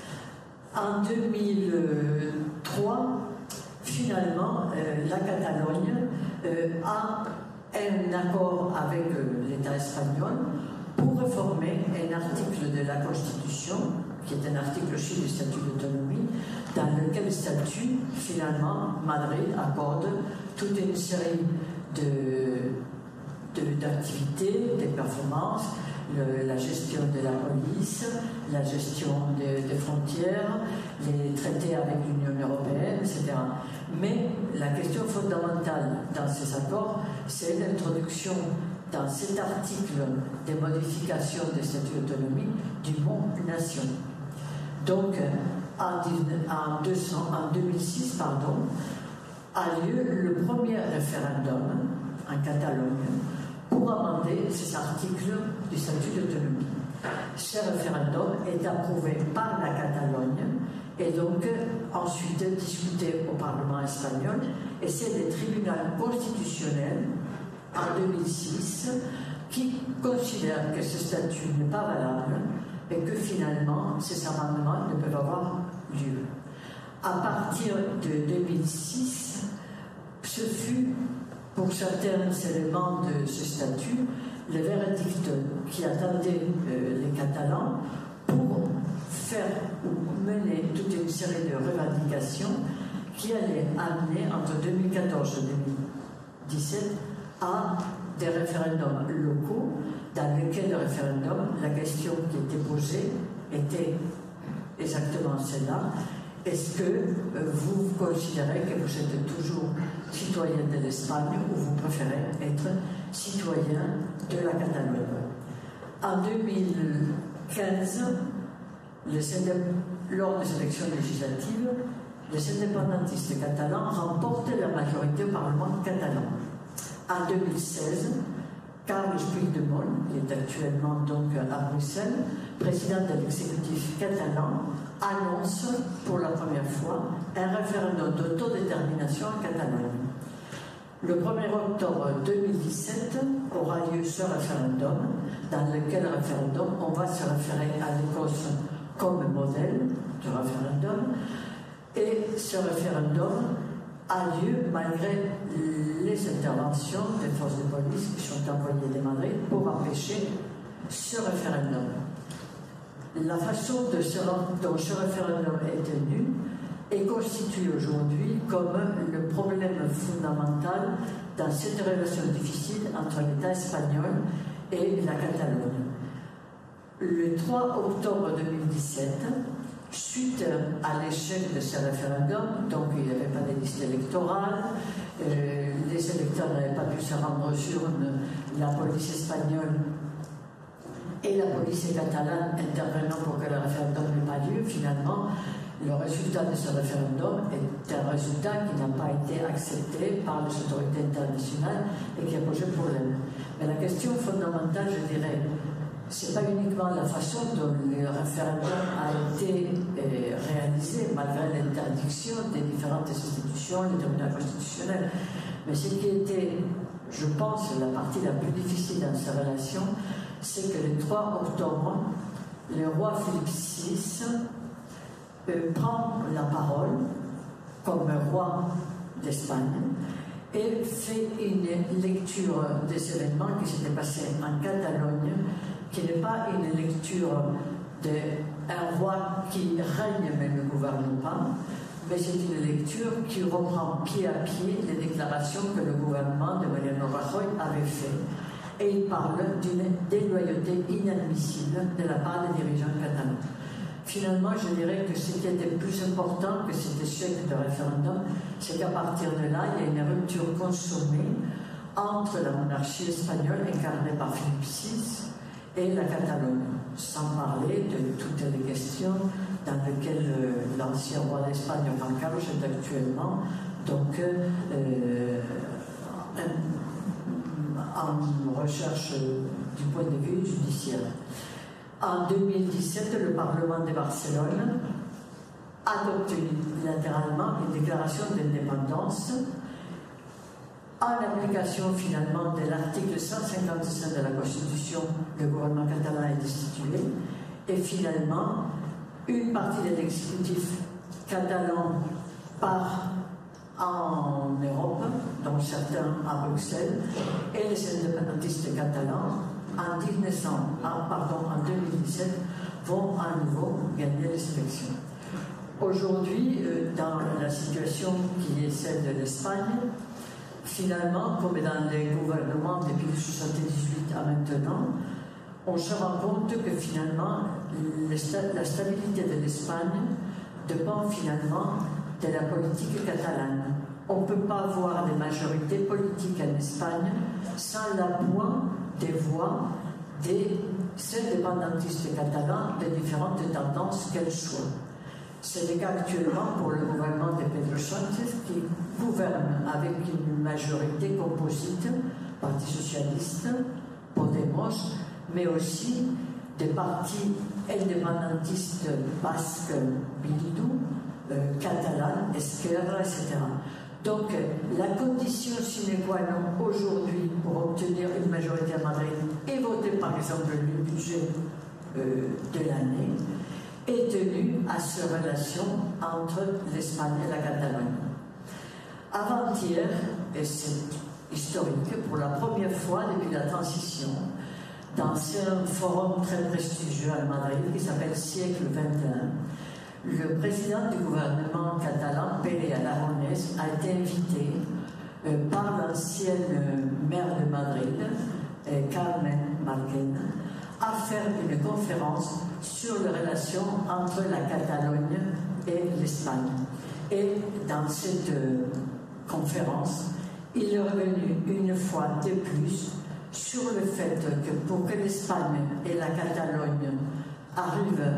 En deux mille trois, finalement, euh, la Catalogne euh, a un accord avec euh, l'État espagnol pour réformer un article de la Constitution, qui est un article aussi du statut d'autonomie, dans lequel statut, finalement, Madrid accorde toute une série de, de, d'activités, de performances, le, la gestion de la police, la gestion des de frontières, les traités avec l'Union européenne, et cetera. Mais la question fondamentale dans ces accords, c'est l'introduction dans cet article des modifications des statuts d'autonomie du mot nation. Donc, en, en, deux cents, en deux mille six, pardon, a lieu le premier référendum en Catalogne pour amender ces articles du statut d'autonomie. Ce référendum est approuvé par la Catalogne et donc ensuite discuté au Parlement espagnol, et c'est le tribunal constitutionnel en deux mille six qui considère que ce statut n'est pas valable et que finalement ces amendements ne peuvent avoir lieu. À partir de deux mille six, ce fut pour certains éléments de ce statut le verdict qui attendait euh, les Catalans pour faire ou mener toute une série de revendications qui allaient amener entre deux mille quatorze et deux mille dix-sept à des référendums locaux dans lesquels le référendum, la question qui était posée était exactement celle-là. Est-ce que euh, vous considérez que vous êtes toujours citoyen de l'Espagne ou vous préférez être citoyen de la Catalogne? En deux mille quinze, les, lors des élections législatives, les indépendantistes catalans remportent la majorité au Parlement catalan. En deux mille seize, Carles Puigdemont, qui est actuellement donc à Bruxelles, président de l'exécutif catalan, annonce pour la première fois un référendum d'autodétermination en Catalogne. Le premier octobre deux mille dix-sept aura lieu ce référendum, dans lequel référendum on va se référer à l'Écosse comme modèle du référendum, et ce référendum a lieu malgré les interventions des forces de police qui sont envoyées de Madrid pour empêcher ce référendum. La façon de ce, dont ce référendum est tenu est constituée aujourd'hui comme le problème fondamental dans cette relation difficile entre l'État espagnol et la Catalogne. Le trois octobre deux mille dix-sept, suite à l'échec de ce référendum, donc il n'y avait pas de liste électorale, euh, les électeurs n'avaient pas pu se rendre sur une, la police espagnole et la police catalane intervenant pour que le référendum n'ait pas lieu. Finalement, le résultat de ce référendum est un résultat qui n'a pas été accepté par les autorités internationales et qui a posé problème. Mais la question fondamentale, je dirais, ce n'est pas uniquement la façon dont le référendum a été euh, réalisé, malgré l'interdiction des différentes institutions, le tribunal constitutionnel, mais ce qui était, je pense, la partie la plus difficile dans ces relations, c'est que le trois octobre, le roi Philippe six euh, prend la parole comme roi d'Espagne et fait une lecture des événements qui s'étaient passés en Catalogne, qui n'est pas une lecture d'un roi qui règne mais ne gouverne pas, mais c'est une lecture qui reprend pied à pied les déclarations que le gouvernement de Mariano Rajoy avait faites. Et il parle d'une déloyauté inadmissible de la part des dirigeants catalans. Finalement, je dirais que ce qui était plus important que cet échec de référendum, c'est qu'à partir de là, il y a une rupture consommée entre la monarchie espagnole incarnée par Philippe six et la Catalogne, sans parler de toutes les questions dans lesquelles euh, l'ancien roi d'Espagne, Juan Carlos, est actuellement donc euh, en recherche du point de vue judiciaire. En deux mille dix-sept, le Parlement de Barcelone adopte unilatéralement une déclaration d'indépendance en application finalement de l'article cent cinquante-cinq de la Constitution. Le gouvernement catalan est destitué et finalement une partie de l'exécutif catalan part en Europe, dont certains à Bruxelles, et les indépendantistes catalans en, mille neuf cents, en, pardon, en deux mille dix-sept vont à nouveau gagner les élections. Aujourd'hui, dans la situation qui est celle de l'Espagne, finalement, comme dans les gouvernements depuis mille neuf cent soixante-dix-huit à maintenant, on se rend compte que finalement, la stabilité de l'Espagne dépend finalement de la politique catalane. On ne peut pas avoir des majorités politiques en Espagne sans l'appui des voix des indépendantistes catalans de différentes tendances qu'elles soient. C'est le cas actuellement pour le gouvernement de Pedro Sánchez qui gouverne avec une majorité composite, Parti socialiste, Podemos, mais aussi des partis indépendantistes basques, Bildu, euh, catalans, Esquerra, et cetera. Donc, la condition sine qua non aujourd'hui pour obtenir une majorité à Madrid et voter par exemple le budget euh, de l'année est tenue à cette relation entre l'Espagne et la Catalogne. Avant-hier, et c'est historique, pour la première fois depuis la transition, dans un forum très prestigieux à Madrid qui s'appelle Siècle vingt et un, le président du gouvernement catalan, Pere Aragonès, a été invité euh, par l'ancienne maire de Madrid, euh, Carmen Marquena, à faire une conférence sur les relations entre la Catalogne et l'Espagne. Et dans cette euh, conférence, il est revenu une fois de plus sur le fait que pour que l'Espagne et la Catalogne arrivent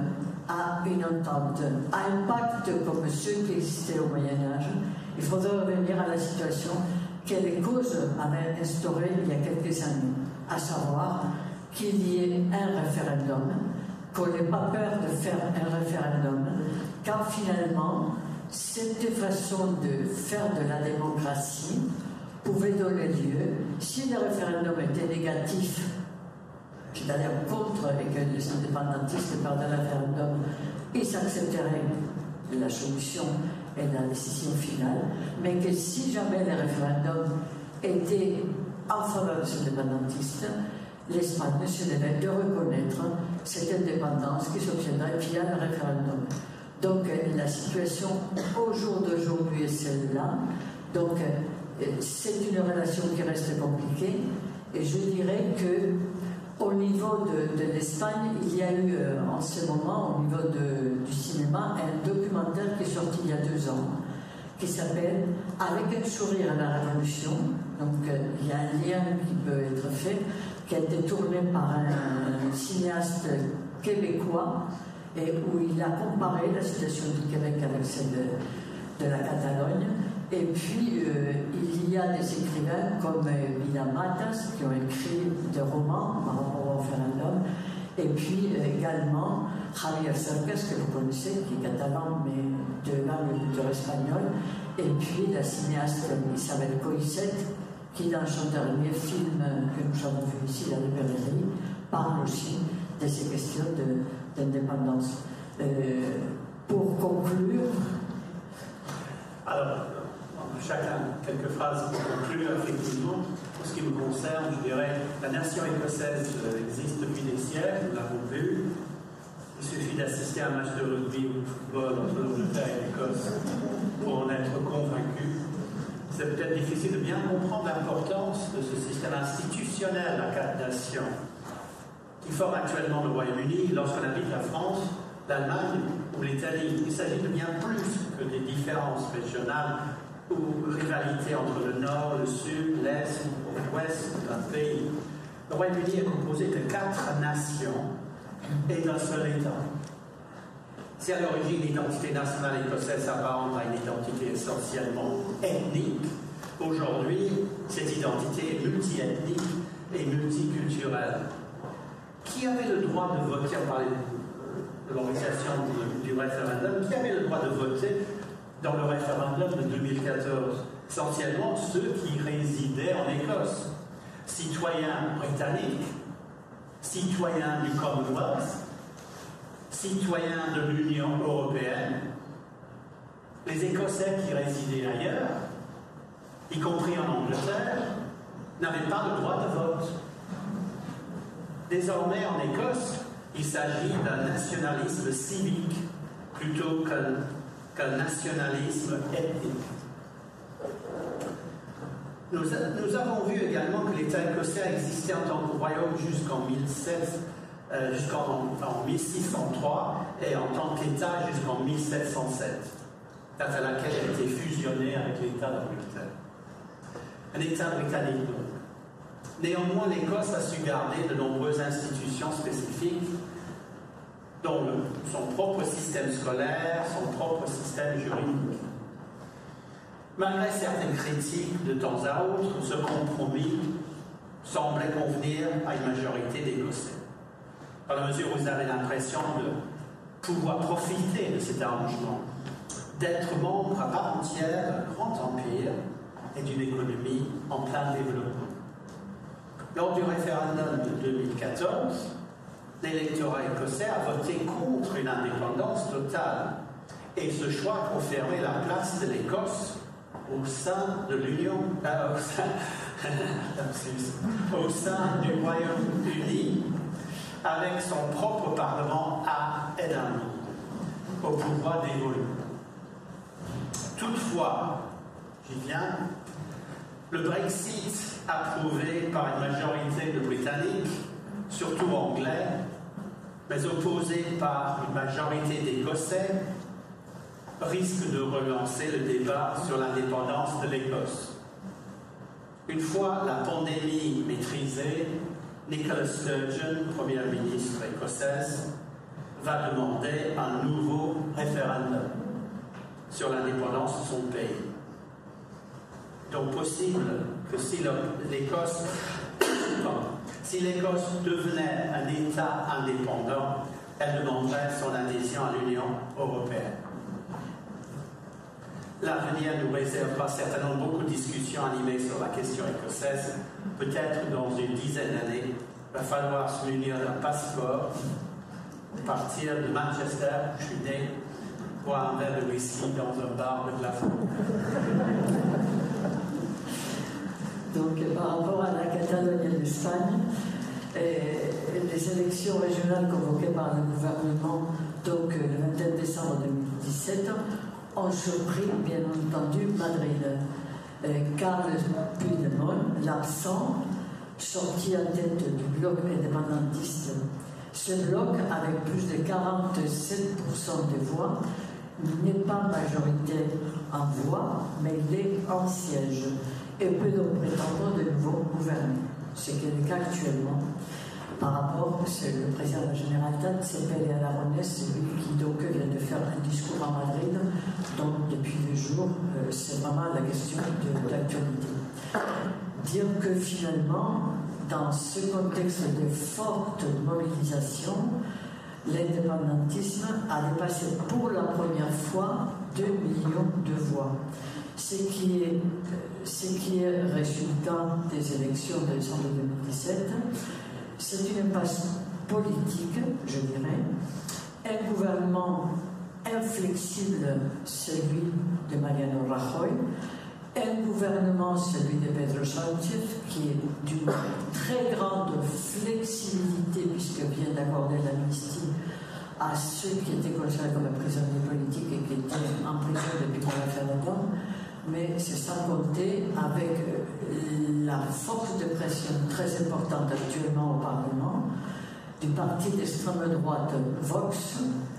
à une entente, à un pacte comme ceux qui existaient au Moyen-Âge, il faudrait revenir à la situation que les causes avaient instaurée il y a quelques années, à savoir qu'il y ait un référendum, qu'on n'ait pas peur de faire un référendum, car finalement, cette façon de faire de la démocratie pouvait donner lieu, si le référendum était négatif, c'est-à-dire contre et que les indépendantistes perdent le référendum, ils accepteraient la solution et la décision finale, mais que si jamais le référendum était en faveur des indépendantistes, l'Espagne se devait de reconnaître cette indépendance qui s'obtiendrait via le référendum. Donc la situation au jour d'aujourd'hui est celle-là. Donc c'est une relation qui reste compliquée, et je dirais que au niveau de, de l'Espagne, il y a eu euh, en ce moment, au niveau de, du cinéma, un documentaire qui est sorti il y a deux ans, qui s'appelle « Avec un sourire à la Révolution ». Donc euh, il y a un lien qui peut être fait, qui a été tourné par un, un cinéaste québécois, et où il a comparé la situation du Québec avec celle de, de la Catalogne. Et puis, euh, il y a des écrivains comme euh, Vila Matas qui ont écrit des romans par rapport au référendum. Et puis euh, également Javier Cercas, que vous connaissez, qui est catalan mais de langue et culture espagnole. Et puis la cinéaste Isabel Coixet, qui dans son dernier film que nous avons vu ici, La Librairie, parle aussi de ces questions d'indépendance. Euh, pour conclure. Alors, chacun quelques phrases pour conclure. Effectivement, pour ce qui me concerne, je dirais la nation écossaise existe depuis des siècles, nous l'avons vu. Il suffit d'assister à un match de rugby ou de football entre l'Angleterre et l'Écosse pour en être convaincu. C'est peut-être difficile de bien comprendre l'importance de ce système institutionnel à quatre nations qui forme actuellement le Royaume-Uni. Lorsqu'on habite la France, l'Allemagne ou l'Italie, il s'agit de bien plus que des différences régionales ou rivalité entre le nord, le sud, l'est ou l'ouest d'un pays. Le Royaume-Uni est composé de quatre nations et d'un seul État. Si à l'origine l'identité nationale écossaise s'apparente à une identité essentiellement ethnique, aujourd'hui cette identité est multiethnique et multiculturelle. Qui avait le droit de voter, on parlait de l'organisation du référendum, qui avait le droit de voter dans le référendum de deux mille quatorze? Essentiellement ceux qui résidaient en Écosse, citoyens britanniques, citoyens du Commonwealth, citoyens de l'Union européenne. Les Écossais qui résidaient ailleurs, y compris en Angleterre, n'avaient pas le droit de vote. Désormais en Écosse, il s'agit d'un nationalisme civique plutôt qu'un qu'un nationalisme ethnique. Nous, nous avons vu également que l'État écossais a existé en tant que royaume jusqu'en mille sept euh, jusqu'en en mille six cent trois et en tant qu'État jusqu'en mille sept cent sept, date à laquelle elle a été fusionnée avec l'État d'Angleterre. Un État britannique donc. Néanmoins, l'Écosse a su garder de nombreuses institutions spécifiques, dont le, son propre système scolaire, son propre système juridique. Malgré certaines critiques de temps à autre, ce compromis semblait convenir à une majorité d'Écossais, dans la mesure où vous avez l'impression de pouvoir profiter de cet arrangement, d'être membre à part entière d'un grand empire et d'une économie en plein développement. Lors du référendum de deux mille quatorze, l'électorat écossais a voté contre une indépendance totale, et ce choix a confirmé la place de l'Écosse au sein de l'Union, euh, au, sein, au sein du Royaume-Uni, avec son propre parlement à Édimbourg, au pouvoir dévolu. Toutefois, j'y viens, le Brexit, approuvé par une majorité de Britanniques, surtout anglais, mais opposé par une majorité d'Écossais, risque de relancer le débat sur l'indépendance de l'Écosse. Une fois la pandémie maîtrisée, Nicola Sturgeon, première ministre écossaise, va demander un nouveau référendum sur l'indépendance de son pays. Donc possible que si l'Écosse si l'Écosse devenait un État indépendant, elle demanderait son adhésion à l'Union européenne. L'avenir nous réservera certainement beaucoup de discussions animées sur la question écossaise. Peut-être dans une dizaine d'années, il va falloir se munir d'un passeport, partir de Manchester, où je suis né, boire un verre de whisky dans un bar de Glasgow. Donc, par rapport à la Catalogne et l'Espagne, les élections régionales convoquées par le gouvernement, donc le vingt et un décembre deux mille dix-sept, ont surpris, bien entendu, Madrid. Carles Puigdemont, l'absent, sorti en tête du bloc indépendantiste. Ce bloc, avec plus de quarante-sept pour cent des voix, n'est pas majoritaire en voix, mais il est en siège et peut donc prétendre de nouveau gouverner, ce qui est le cas actuellement. Par rapport, c'est le président de la Generalitat, c'est Pere Aragonès, celui qui donc vient de faire un discours à Madrid, donc depuis deux jours, euh, c'est vraiment la question de l'actualité. Dire que finalement, dans ce contexte de forte mobilisation, l'indépendantisme a dépassé pour la première fois deux millions de voix. Ce qui est, ce qui est résultat des élections de décembre deux mille dix-sept, c'est une impasse politique, je dirais, un gouvernement inflexible, celui de Mariano Rajoy, un gouvernement, celui de Pedro Sánchez, qui est d'une très grande flexibilité, puisque vient d'accorder l'amnistie à ceux qui étaient considérés comme prisonniers politiques et qui étaient en prison depuis le référendum, mais c'est sans compter avec la force de pression très importante actuellement au Parlement du parti d'extrême droite Vox,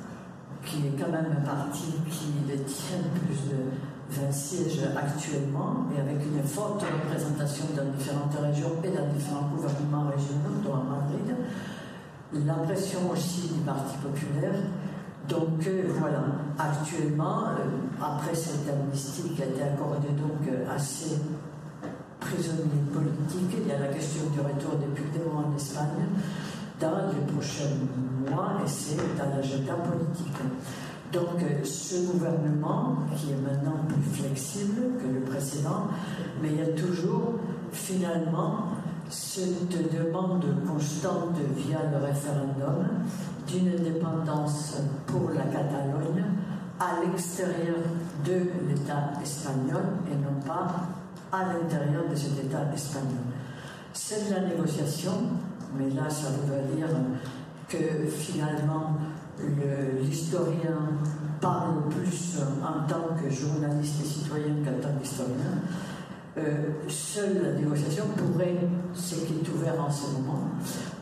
qui est quand même un parti qui détient plus de vingt sièges actuellement, et avec une forte représentation dans différentes régions et dans différents gouvernements régionaux, dont à Madrid. La pression aussi du Parti populaire. Donc euh, voilà, actuellement, euh, après cette amnistie qui a été accordée donc euh, à ces prisonniers politiques, il y a la question du retour des Puigdemont en Espagne dans les prochains mois, et c'est dans l'agenda politique. Donc euh, ce gouvernement, qui est maintenant plus flexible que le précédent, mais il y a toujours finalement cette demande constante via le référendum d'une indépendance pour la Catalogne à l'extérieur de l'État espagnol et non pas à l'intérieur de cet État espagnol. C'est de la négociation, mais là ça voudrait dire que finalement l'historien parle plus en tant que journaliste et citoyen qu'en tant qu'historien. Euh, seule la négociation pourrait, ce qui est ouvert en ce moment,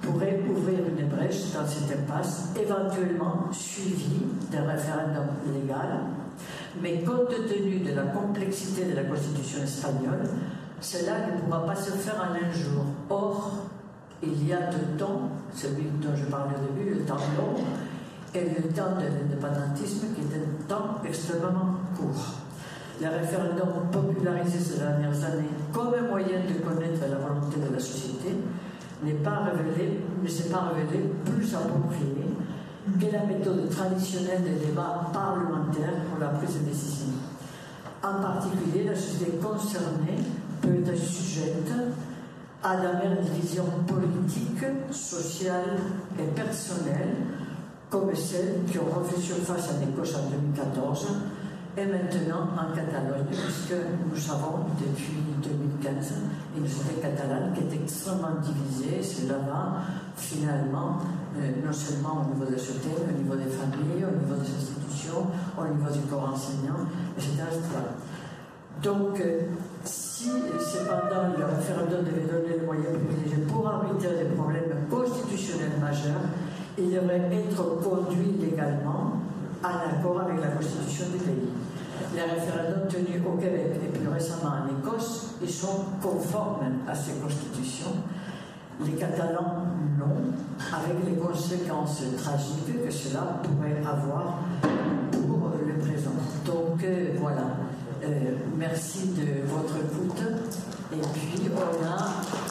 pourrait ouvrir une brèche dans cette impasse, éventuellement suivie d'un référendum légal. Mais compte tenu de la complexité de la Constitution espagnole, cela ne pourra pas se faire en un jour. Or, il y a deux temps, celui dont je parlais au début, le temps long, et le temps de l'indépendantisme qui est un temps extrêmement court. Le référendum popularisé ces dernières années comme un moyen de connaître la volonté de la société n'est pas révélé, ne s'est pas révélé plus approprié que la méthode traditionnelle des débats parlementaires pour la prise de décision. En particulier, la société concernée peut être sujette à la même division politique, sociale et personnelle comme celles qui ont refait surface en Écosse en deux mille quatorze et maintenant en Catalogne, puisque nous savons depuis deux mille quinze une société catalane qui est extrêmement divisée. Cela va finalement, euh, non seulement au niveau de la société, au niveau des familles, au niveau des institutions, au niveau du corps enseignant, et cetera et cetera. Donc, euh, si cependant le référendum devait donner le moyen privilégié pour arbitrer des problèmes constitutionnels majeurs, il devrait être conduit légalement en accord avec la constitution du pays. Les référendums tenus au Québec et plus récemment en Écosse, ils sont conformes à ces constitutions. Les Catalans, non, avec les conséquences tragiques que cela pourrait avoir pour le présent. Donc, euh, voilà. Euh, merci de votre écoute. Et puis, on a